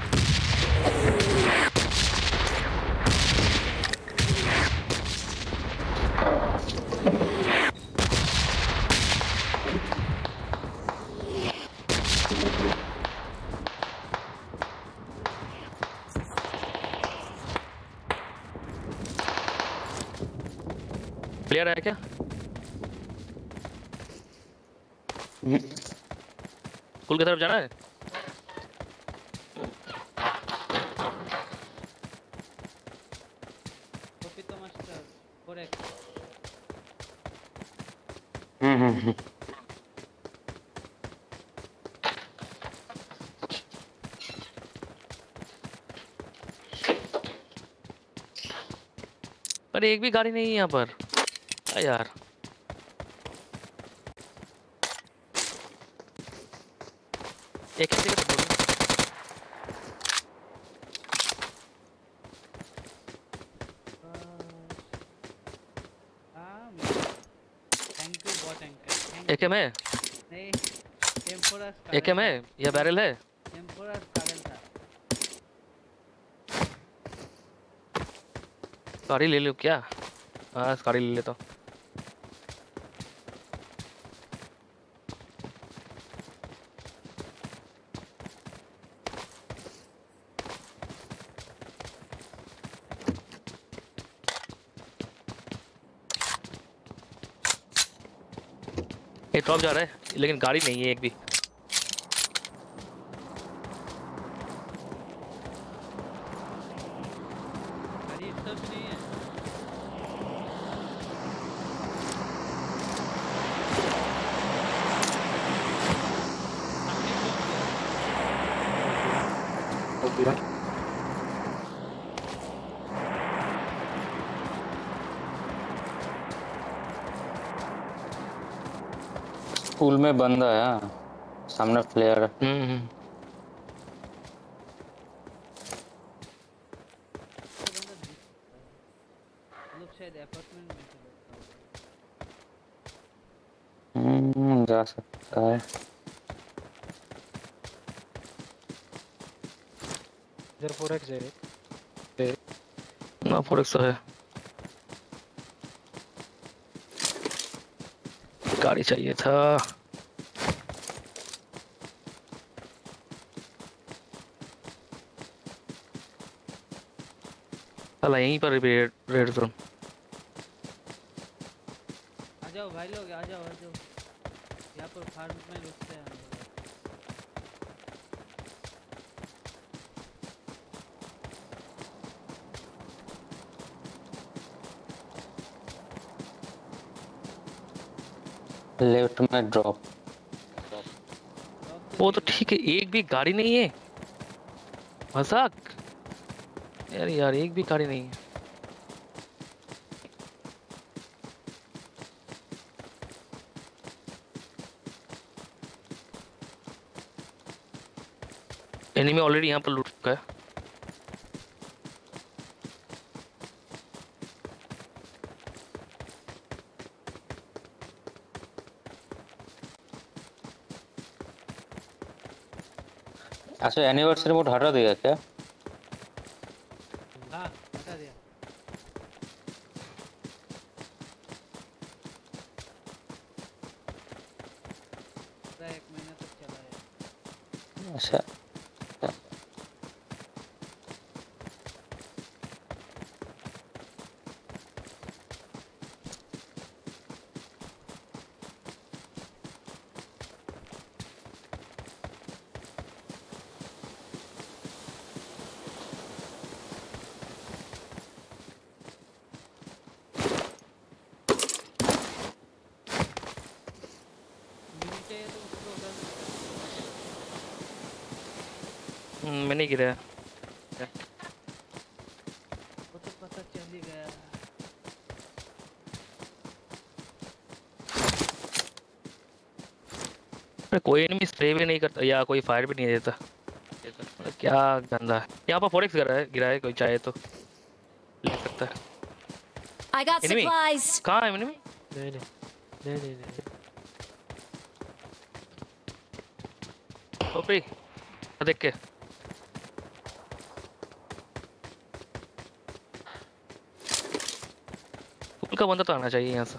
प्लेयर है क्या? स्कूल की तरफ जाना है? कॉपी तो मास्टर 4x। अरे एक भी गाड़ी नहीं है यहाँ पर। आ यार एक ही जगह तो थैंक यू बहुत थैंक एक है नहीं M4 एक है या बैरल है? M4 स्कारल था। गाड़ी ले लो क्या? हाँ गाड़ी ले लेता हूँ। ये ड्रॉप जा रहा है लेकिन गाड़ी नहीं है एक भी। गाड़ी इस तरफ नहीं है। स्कूल में बंद है सामने फ्लेयर। लोग शायद अपार्टमेंट में से लगता होगा। जा सकता है। इधर 4x है। ना 4x है। गाड़ी चाहिए था। साला यहीं पर रेड जोन। आ जाओ भाई लोग, आ जाओ यहाँ पर फार्म में रुकते हैं हम लोग। लेफ्ट में ड्रॉप। वो तो ठीक है, एक भी गाड़ी नहीं है। मजाक यार एक भी गाड़ी नहीं है। एनिमी ऑलरेडी यहाँ पर लूट चुका है। अच्छा एनिवर्सरी मोड हटा दिया क्या? हाँ हटा दिया। पूरा 1 महीना तक चला है। अच्छा मिनी चाहिए तो उसको कर। मैंने गिरा। वो तो पता चल ही गया। अरे कोई एनिमी स्प्रे भी नहीं करता या कोई फायर भी नहीं देता। क्या गंदा है। यहाँ पर 4x गिरा है कोई चाहे तो ले सकता है। I got enemy supplies. कहाँ है एनिमी? नहीं नहीं नहीं नहीं नहीं। ओपी देख के फुल का बंदा तो आना चाहिए यहाँ से।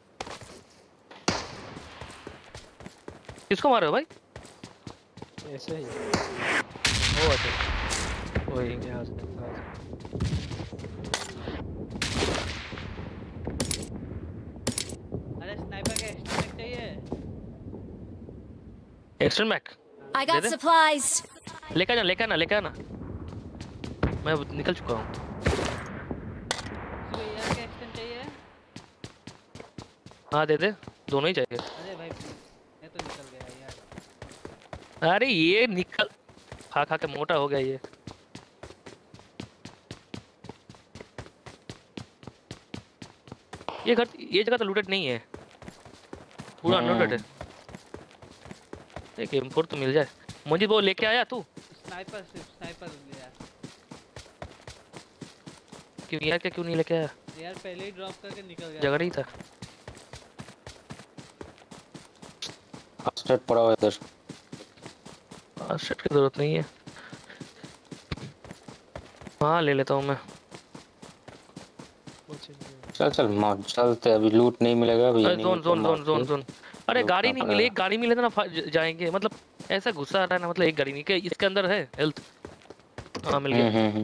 किसको मारे हो भाई? ऐसे ही ओ अच्छा वही। यहाँ से अरे स्नाइपर का एक्सट्रैक्ट चाहिए। एक्सटर्न मैक I got दे? supplies. लेकर आना मैं निकल चुका हूँ। इसको एयर का एक्सटेंड चाहिए। हाँ दे दे दोनों ही चाहिए। अरे भाई मैं तो निकल गया यार। अरे ये निकल खा के मोटा हो गया ये। ये जगह तो लूटेड नहीं है पूरा अनलूटेड है। एक M4 तो मिल जाए मुझे। वो लेके आया तू स्नाइपर सिर्फ स्नाइपर लिया क्यों यार? क्या क्यों नहीं लेके आया? यार। पहले ही ड्रॉप करके निकल गया। जगह नहीं था। स्टेट पड़ा हुआ है इधर। सेट की जरूरत नहीं है। हाँ ले लेता हूँ मैं। कुछ नहीं है। चल चल मार चलते, अभी लूट नहीं मिलेगा अभी। जोन। अरे लोग गाड़ी का नहीं पड़ा मिली। है। एक गाड़ी मिले तो ना जाएंगे। मतलब ऐसा गुस्सा आ रहा है ना। मतलब एक गाड़ी नहीं के इसके अंदर है हेल्थ। हाँ मिल गया।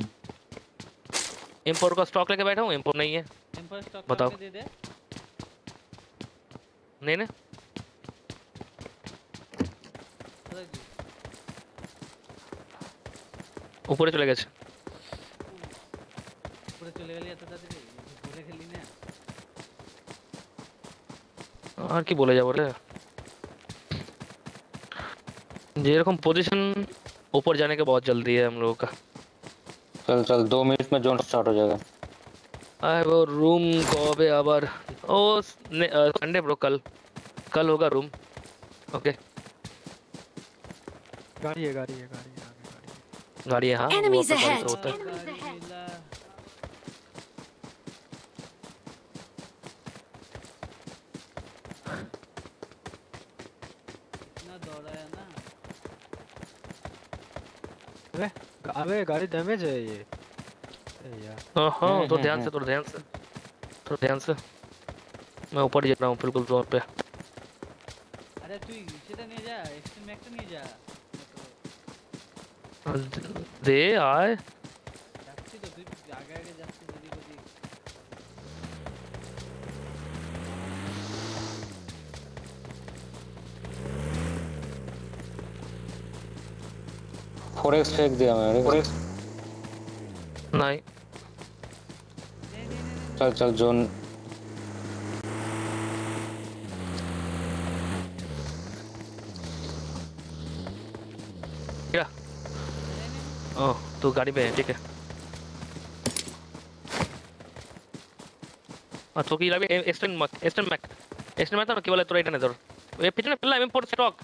M4 का स्टॉक लेके बैठा हूँ। M4 नहीं है। एम्पर स्टॉक बताओ। करके दे दे। नहीं अरे जी, ऊपर चले गए। पूरे चले गए तो दादी पूरे खेली ना। আর কি বলে যাবো রে যেরকম पोजीशन ऊपर जाने के बहुत जल्दी है हम लोगों का। चल चल 2 मिनट में जोन स्टार्ट हो जाएगा। आए वो रूम कबे আবার ओ संडे ब्रो कल होगा रूम। ओके गाड़ी है आगे गाड़ी है। हाँ वो Enemies तो गाड़ी ahead. तो होता है। गाड़ी मिला। इतना दौड़ा है ना। अबे गाड़ी डैमेज है ये। अरे यार हाँ तो ध्यान से मैं ऊपर जा रहा हूँ बिल्कुल जोन पे। अरे तू सीधा नहीं जा। एक्सट्रीम मैक तो नहीं जा। दे आए जाती तो तू आगे जाती जल्दी जल्दी। 4x फेंक दिया मैंने। नहीं चल चल जोन क्या? ओह तू गाड़ी पे है ठीक है। तो की लगे एक्सटेंड मैक तो केवल तो राइट है इधर। ये पिछले पहला M4 स्टॉक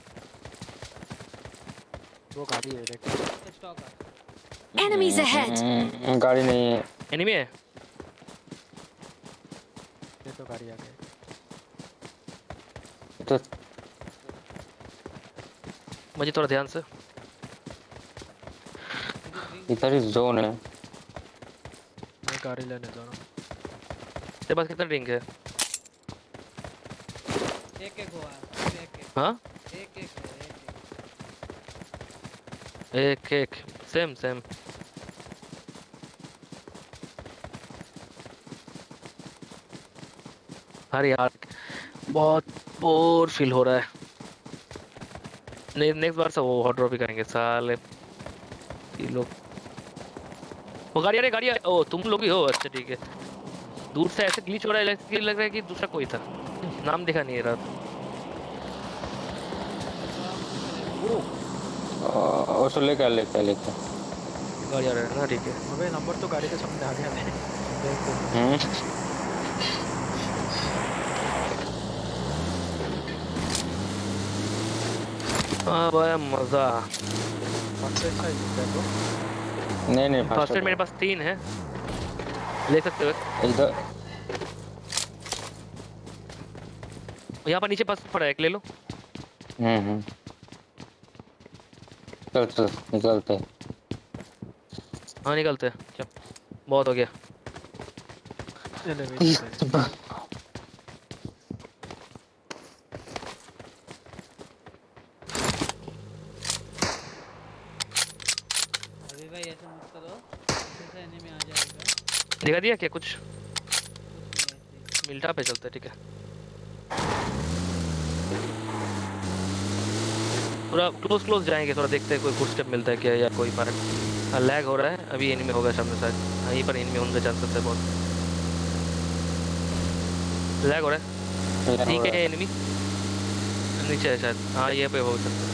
वो गाड़ी है देख। स्टॉक है। Enemies ahead. गाड़ी नहीं है। एनिमी है। ये तो गाड़ी आ गई। तो मुझे थोड़ा ध्यान से इधर ही जोन है। मैं गाड़ी लेने जा रहा हूँ। तेरे पास कितना ड्रिंक है? एक हुआ एक हाँ एक एक सेम सेम। अरे यार बहुत बोर फील हो रहा है। नेक्स्ट बार से वो हॉट ड्रॉप ही करेंगे साले ये लोग। वो गाड़ी ओ तुम लोग ही हो? अच्छा ठीक है। दूर से ऐसे ग्लिच हो रहा है, लग रहा है कि दूसरा कोई था। नाम दिखा नहीं रहा। उसको लेकर गाड़ी आ रहा है ना, ठीक है। अबे नंबर तो गाड़ी के सामने आ गया है। हाँ भाई मजा। फर्स्ट एड चाहिए देखो। नहीं फर्स्ट एड मेरे पास 3 है, ले सकते हो। इधर यहाँ पर नीचे पास पड़ा है, एक ले लो। चल निकलते। हाँ निकलते हैं, चल बहुत हो गया। अभी भाई ऐसा मत करो, ऐसे एनिमी आ जाएगा। दिखा दिया क्या कुछ? कुछ नहीं ऐसे मिल्टा पे चलते हैं, ठीक है। थोड़ा क्लोज जाएंगे, थोड़ा देखते हैं कोई फुटस्टेप मिलता है क्या या कोई फर्क। लैग हो रहा है, अभी एनिमी होगा सामने शायद। यहीं पर एनिमी होने का चांसेस है बहुत। लैग हो रहा है, ठीक है। एनिमी नीचे है शायद, हाँ ये पे हो सकता है।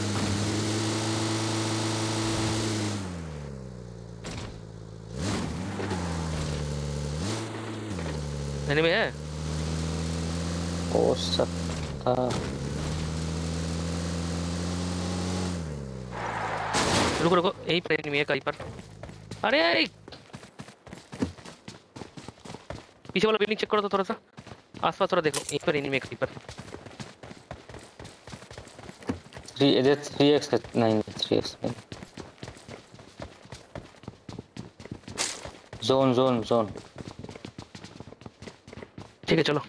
एनिमी है, हो सकता। रुको यहीं पर एनिमी है कहीं पर। अरे पीछे वाला बिल्डिंग चेक करो तो थोड़ा सा आसपास थोड़ा देखो, यहीं पर एनिमी है कहीं पर। 3x नहीं 3x जोन। ठीक है चलो,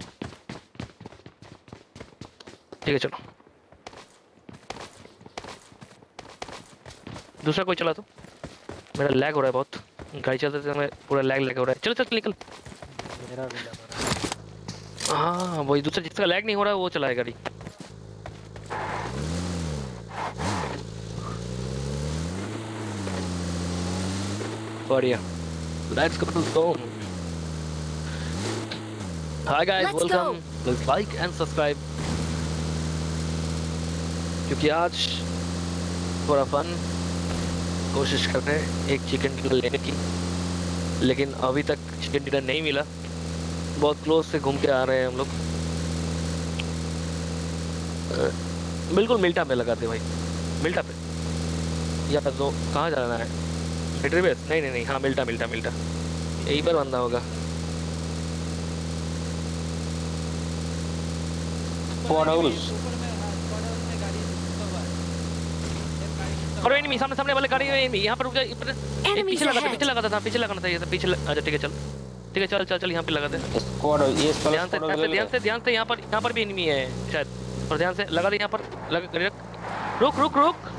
ठीक है चलो। दूसरा कोई चला तो, मेरा लैग हो रहा है बहुत। गाड़ी चलते समय पूरा लैग हो रहा है। चल निकल। मेरा भी लग रहा है। हाँ वही दूसरा जिसका लैग नहीं हो रहा है वो चलाए गाड़ी। बढ़िया, let's go to home. Hi guys, Let's welcome. Please like and subscribe, क्योंकि आज थोड़ा फन कोशिश कर रहे हैं एक चिकन डिनर लेने की, लेकिन अभी तक चिकन डिनर नहीं मिला। बहुत क्लोज से घूम के आ रहे हैं हम लोग। बिल्कुल मिल्टा पे लगाते भाई, मिल्टा पे या तो कहाँ जाना है? Military base? नहीं हाँ मिल्टा यही पर बंदा होगा। ऊपर में स्क्वाड हाउस में गाड़ी घुसा हुआ है। एक गाड़ी घुसा और एनिमी सामने वाले गाड़ी में यहाँ पर रुक जा। पीछे लगाता था पीछे लगाना चाहिए था पीछे अच्छा ठीक है चल यहाँ पे लगाते हैं। ध्यान से यहाँ पर भी एनिमी है शायद, और ध्यान से लगा दे यहाँ पर। रुक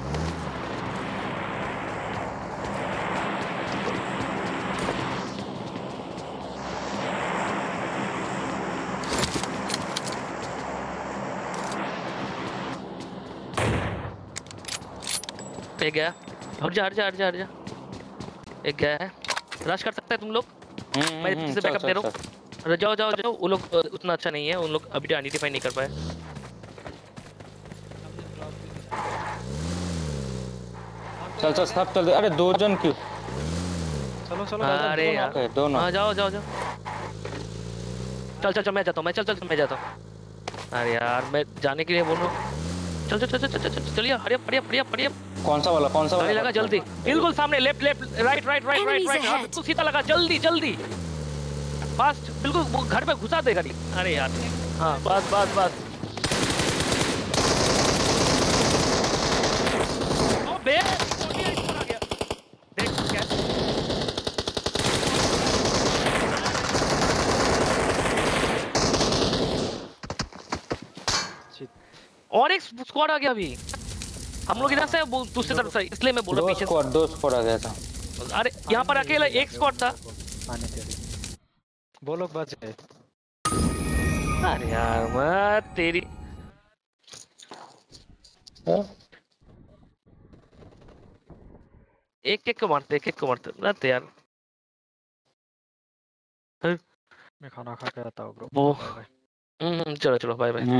एक गया। हट जा एक गया है। रश कर सकते हैं तुम लोग, मैं पीछे से बैकअप दे रहा हूँ। जाओ वो लोग उतना अच्छा नहीं है, उन लोग अभी आइडेंटिफाई नहीं कर पाए। चल सब चल। अरे 2 जन क्यों? चलो अरे यार दोनों। हाँ जाओ चल मैं जाता हूँ अरे यार मैं जाने के लिए बोल रहा हूँ। चलिए हरिया। कौन सा वाला गाड़ी लगा जल्दी, बिल्कुल सामने। लेफ्ट राइट बिल्कुल सीधा लगा। जल्दी फास्ट, बिल्कुल घर पे घुसा दे गाड़ी। अरे यार हाँ बस बे आ गया। देख कैसे एक स्क्वाड आ गया अभी। हम लोग इधर से वो दूसरी तरफ से, इसलिए मैं बोल रहा पीछे। दो स्क्वाड आ गया था। अरे यहाँ पर अकेला एक स्क्वाड था। आने के लिए वो लोग बच गए। अरे यार मत तेरी। एक को मारते रहते यार। मैं खाना खा के आता हूँ ब्रो। वो बाय। चलो चलो bye bye.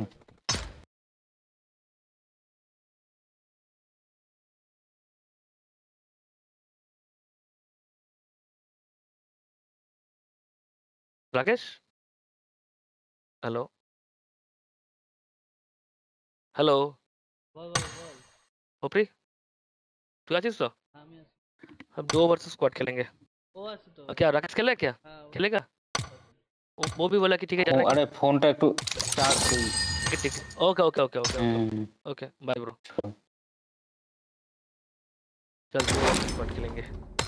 Rakesh hello hello बोल ओपरी तू आছিস तो আমি আছি हम 2 वर्सेस स्क्वाड खेलेंगे। ও আছে তো क्या राकेश खेले क्या হ্যাঁ खेलेगा? वो भी बोला कि ठीक है जाना। अरे फोन टा একটু চার্জ দেই। ठीक है okay okay okay okay okay bye bro. चल 2 वर्सेस स्क्वाड खेलेंगे।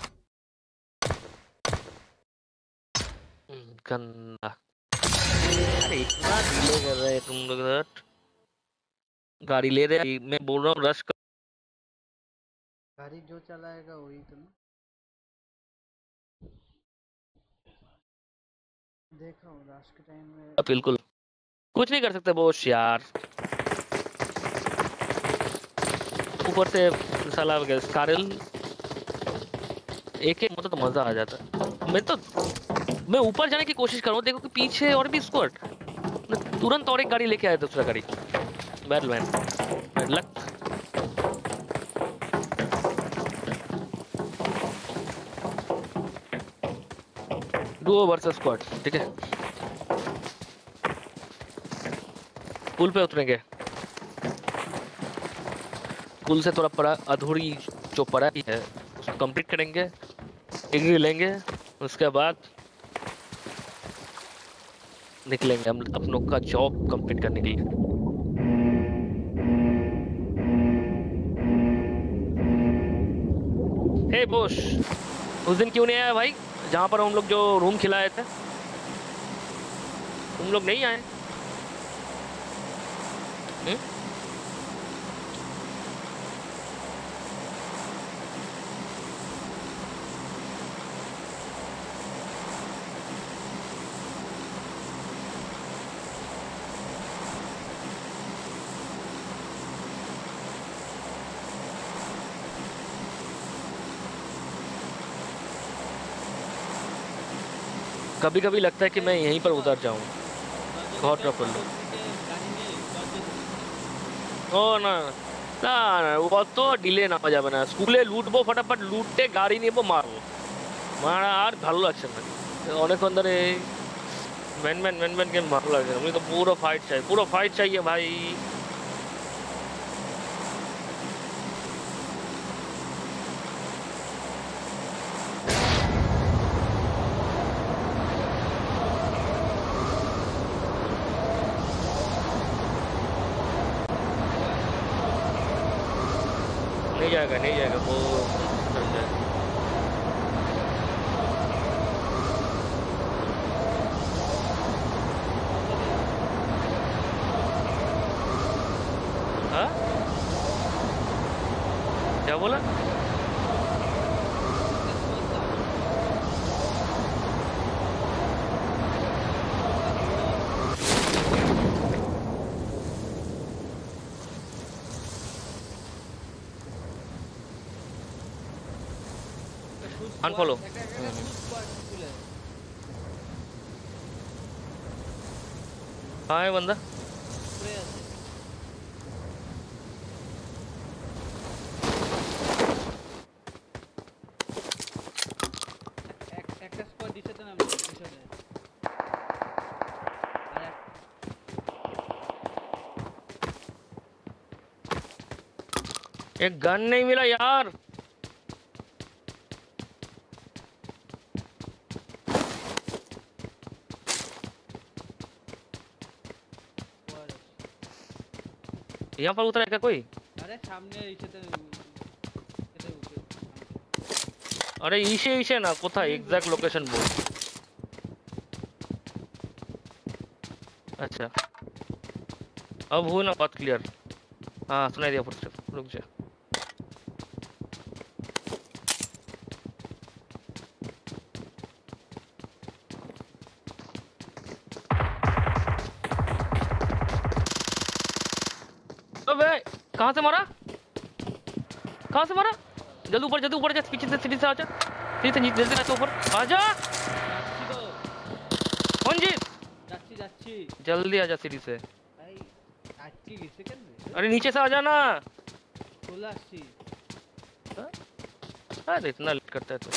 गंदा। अरे इतना डिले कर रहे हैं तुम लोग यार। गाड़ी ले रहे हैं, मैं बोल रहा हूँ रश कर। गाड़ी जो चलाएगा वही तो ना देखा हूँ रात के टाइम में बिल्कुल कुछ नहीं कर सकते बोश यार। ऊपर से साला स्कारल एक एक मतलब तो मजा आ जाता। मैं ऊपर जाने की कोशिश कर रहा हूँ, देखो कि पीछे और भी स्क्वाड। तुरंत और एक गाड़ी लेके आया दूसरा गाड़ी। Bad man bad luck. Duo versus squad ठीक है। पुल पे उतरेंगे। पुल से थोड़ा पड़ा अधूरी जो पड़ा ही है उसको कंप्लीट करेंगे, डिग्री लेंगे, उसके बाद निकलेंगे हम अपनों का जॉब कंप्लीट करने के लिए। हे बोश उस दिन क्यों नहीं आया भाई जहाँ पर हम लोग जो रूम खिलाए थे? तुम लोग नहीं आए? कभी कभी लगता है कि मैं यहीं पर उतर जाऊं। बहुत ट्रबल ও না না না অত ডিলে নেওয়া যাবে না। স্কুলে লুটবো ফটাফট, লুটে গাড়ি নেবো মারবো, মারা আর ভালো লাগছে না। অনেকক্ষণ ধরে ম্যান গেম ভালো লাগছে না। আমি তো পুরো ফাইট চাই ভাই। नहीं जाएगा वो चल जाएगा। हाँ क्या बोला? अनफॉलो हाँ है बंदा। एक गन नहीं मिला यार। यहाँ पर उतरा है क्या कोई? अरे सामने अरे इसे ना कोথায় एग्जैक्ट लोकेशन बोल। अच्छा अब हुई ना बात क्लियर। हाँ सुनाई दिया फुटस्टेप, रुक जा। अबे कहाँ से मारा, कहाँ से मारा? जल्दी ऊपर जा, पीछे से सीढ़ी से आजा, सीढ़ी से नीचे से ऊपर आजा। मंजीत যাচ্ছি जल्दी आजा सीढ़ी से। ভাই আটকে গেছে কেন রে? अरे नीचे से आजा ना। চলে আসছি। अरे इतना लेट करता है तो।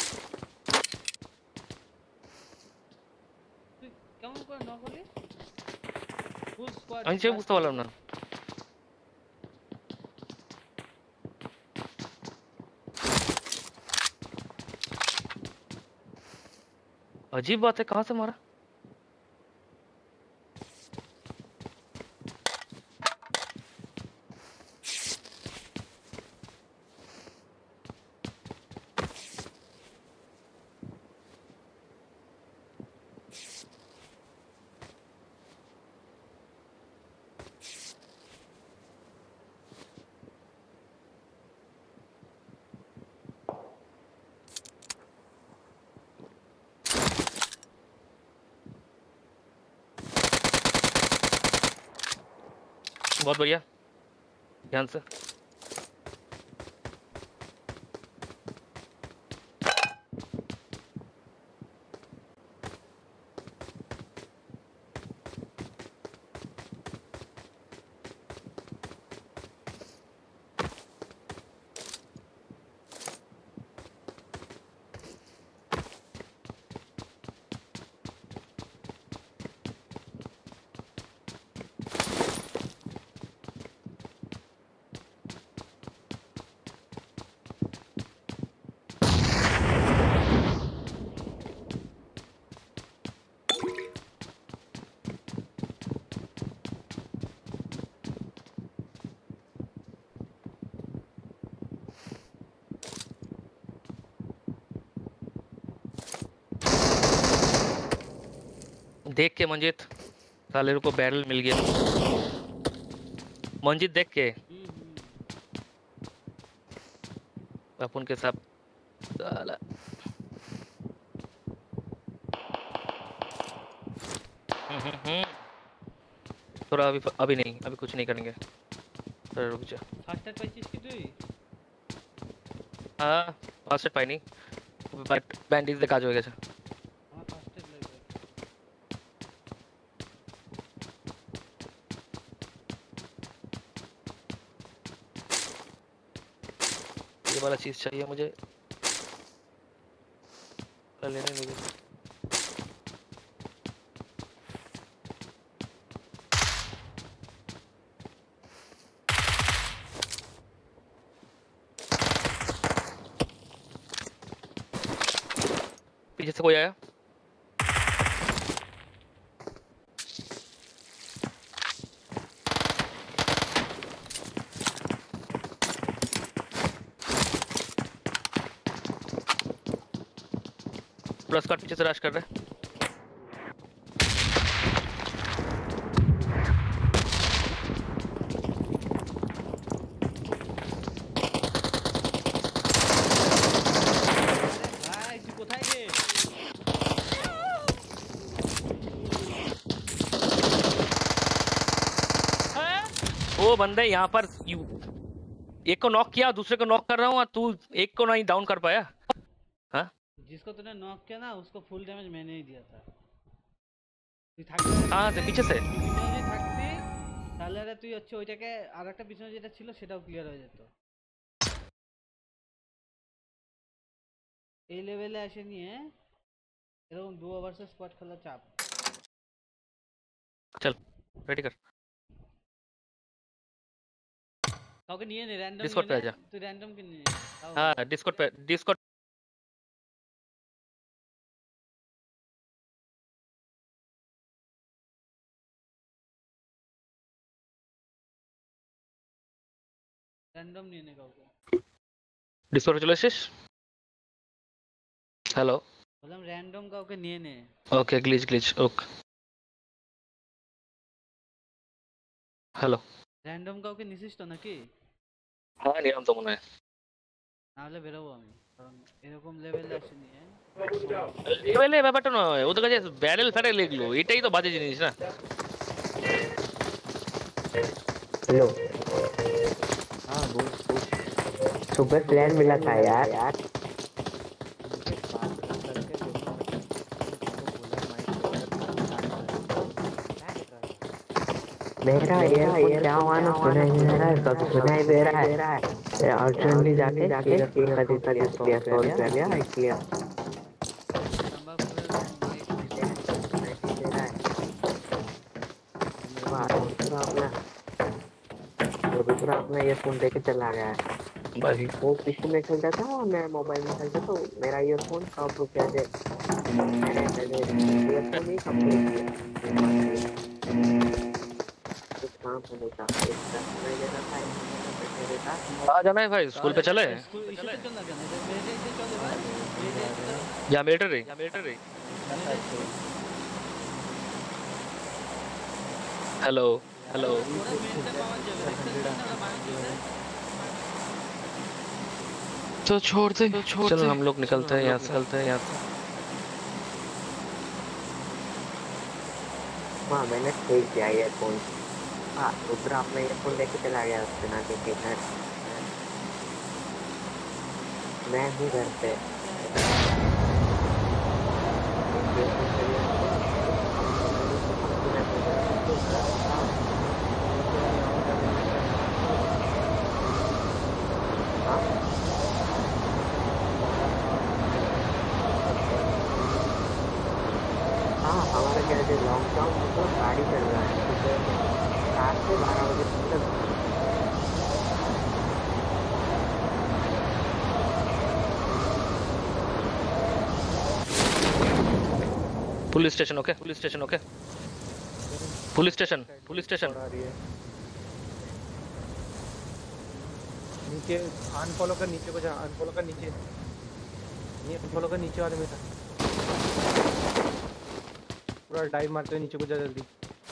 তুই কেমন করে নক করলি? Full squad. আমি সে বুঝতে পারলাম না। अजीब बात है, कहाँ से मारा? बहुत बढ़िया, ध्यान से। देख के मंजीत, साले को बैरल मिल गया। मंजीत देख के अपन के साथ साला। थोड़ा अभी नहीं, अभी कुछ नहीं करेंगे। थोड़ा रुक जा। ফার্স্ট এড পাইছিস কি তুই? हाँ फास्ट पाई नहीं, बट बैंडेज से काज हो गया। আমার ফার্স্ট এড লাগবে। ये वाला चीज चाहिए मुझे, लेने नहीं दे। पीछे से कोई आया। प्लस कार्ड पीछे से रश कर रहा है। ভাই তুই কোথায় রে? वो बंदे यहाँ पर एक को नॉक किया, दूसरे को नॉक कर रहा हूँ और तू एक को नहीं डाउन कर पाया। हाँ जिसको तूने नॉक किया ना उसको फुल डैमेज मैंने ही दिया था। তুই থাকতে कहाँ से? पीछे से। পিছনে যদি থাকতি তাহলে আরে তুই হচ্ছে ওইটাকে আরেকটা পিছনে যেটা ছিল সেটাও ক্লিয়ার হয়ে যেত। এই লেভেলে এসে নিয়ে এরকম ডুও ভার্সেস স্কোয়াড খেলা চাপ। चल रेडी कर। কাউকে নিয়ে নে, র্যান্ডম Discord पे নিয়ে आजा। নে, তুই র্যান্ডম কে নিয়ে নে। हाँ डिस्कॉर्ड पे, डिस्कॉर्ड। র্যান্ডম নিয়ে নে কাউকে। डिस्कॉर्ड पे चलो শেষ। हेलो বললাম র্যান্ডম কাউকে নিয়ে নে। Okay glitch glitch okay hello. Random কাউকে নিছিস তো নাকি? হ্যাঁ নিলাম তো মনে হয়। নাহলে বেরোবো আমি, কারণ এরকম লেভেলে আসেনি। লেভেলে ব্যাপারটা নয়, ওদের কাছে ব্যারেল ফ্যারেল এগুলো, এটাই তো বাজে জিনিস না। हेलो हाँ बोल बोल। सुपर प्लेयर मिला था यार। मुझे बात करके देखो, तुमको बोला माइक मेरा ईयरफोन क्या हुआ ना, सुनाई नहीं दे रहा है, सब सुनाई दे रहा है। अर्जेंटली जाके खरीदा लिया 100 रुपया लिया इसलिए नंबर 4 এর মাইক सुनाई नहीं दे रहा है। दूसरा अपना ईयरफोन लेके चला गया है भाई वो पीछे में खेलता था और मैं मोबाइल में खेलता तो मेरा ईयरफोन कब रुपया दे ईयरफोन ही कंप्लीट किया कुछ काम होने का सुनाई दे रहा था आ जाना है भाई, स्कूल पे चले। স্কুল ইস্যুতে চল না কেন, মেয়েদের চল এবার। या मिलिट्री हेलो हेलो। ওরা মেয়েদের পাওয়া যাবে, দেখতে না মাইক तो छोड़ दे, चलो हम लोग निकलते हैं यहाँ से। हाँ मैंने ठीक किया ईयरफोन। हाँ दूसरा अपना ईयरफोन लेके चला गया उससे ना कि मैं हूँ घर पे। हाँ हमारा क्या है लॉकडाउन मतलब गाड़ी चल रहा है 7 से 12 बजे तक। Police station okay police station आ रही है नीचे अनफॉलो कर, नीचे को जा, अनफॉलो कर नीचे, ये अनफॉलो कर नीचे वाले में था पूरा डाइव मारते हुए नीचे को जा जल्दी।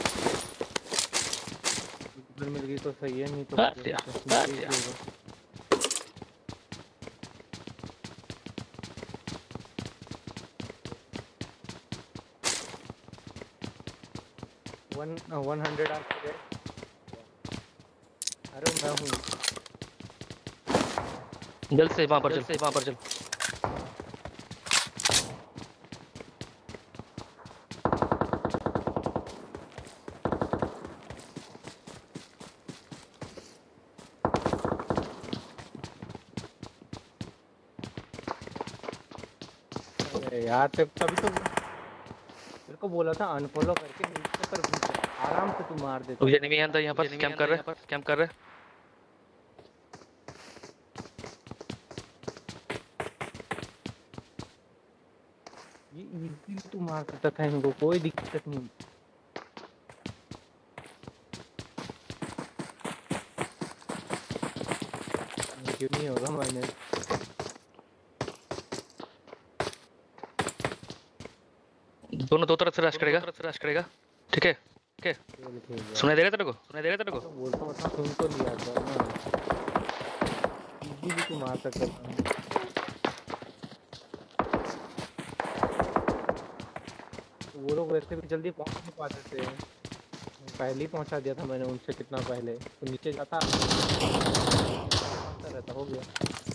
इधर मिल गई तो सही है, नहीं तो काट दिया। होगा। वन 100 आर पे। अरे मैं हूँ जल्द से वहाँ पर चल। अरे यार तभी तो मेरे को बोला था अनफॉलो करके नीचे पर घुस जा, आराम से तू मार देता। मुझे नहीं आता यहाँ पर कैंप कर रहे। ये इजीली तू मार सकता था इनको, कोई दिक्कत नहीं। क्यों नहीं होगा माइनस। दोनों दो तरफ से रश करेगा ठीक है। सुनाई दे रहा तेरे को? तो बोलता हूँ सुन तो लिया था ना, इजीली तू मार सकता था। वो लोग वैसे भी जल्दी पहुंच नहीं पाते थे, पहले ही पहुंचा दिया था मैंने उनसे कितना पहले। तो नीचे जाता रहता, हो गया।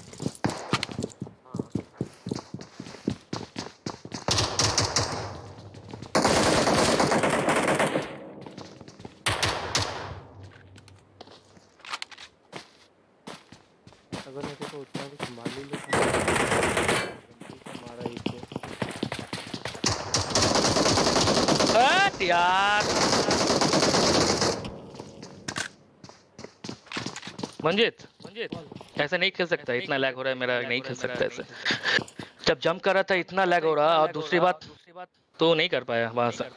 अगर नहीं तो उतना भी संभाल ही लेता हमारा एक यार मंजित ऐसा नहीं खेल सकता, इतना लैग हो रहा है मेरा, नहीं खेल सकता ऐसे। जब जंप कर रहा था इतना लैग हो रहा, और दूसरी बात तो नहीं कर पाया वहां से।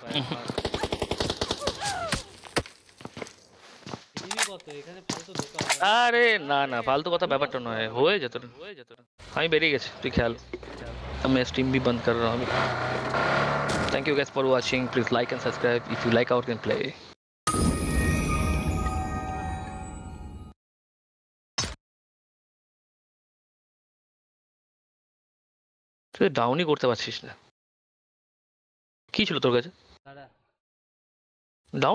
আরে না না ফালতু কথা ব্যাপারটা নয়, হয়ে যেত না। আমি বেরিয়ে গেছি, তুই খেয়াল। আমি স্ট্রিম भी बंद कर रहा हूं अभी। Thank you guys for watching, please like and subscribe if you like our game play. তুই ডাউনই করতে পারছিস না। কি ছিল তোর কাছে?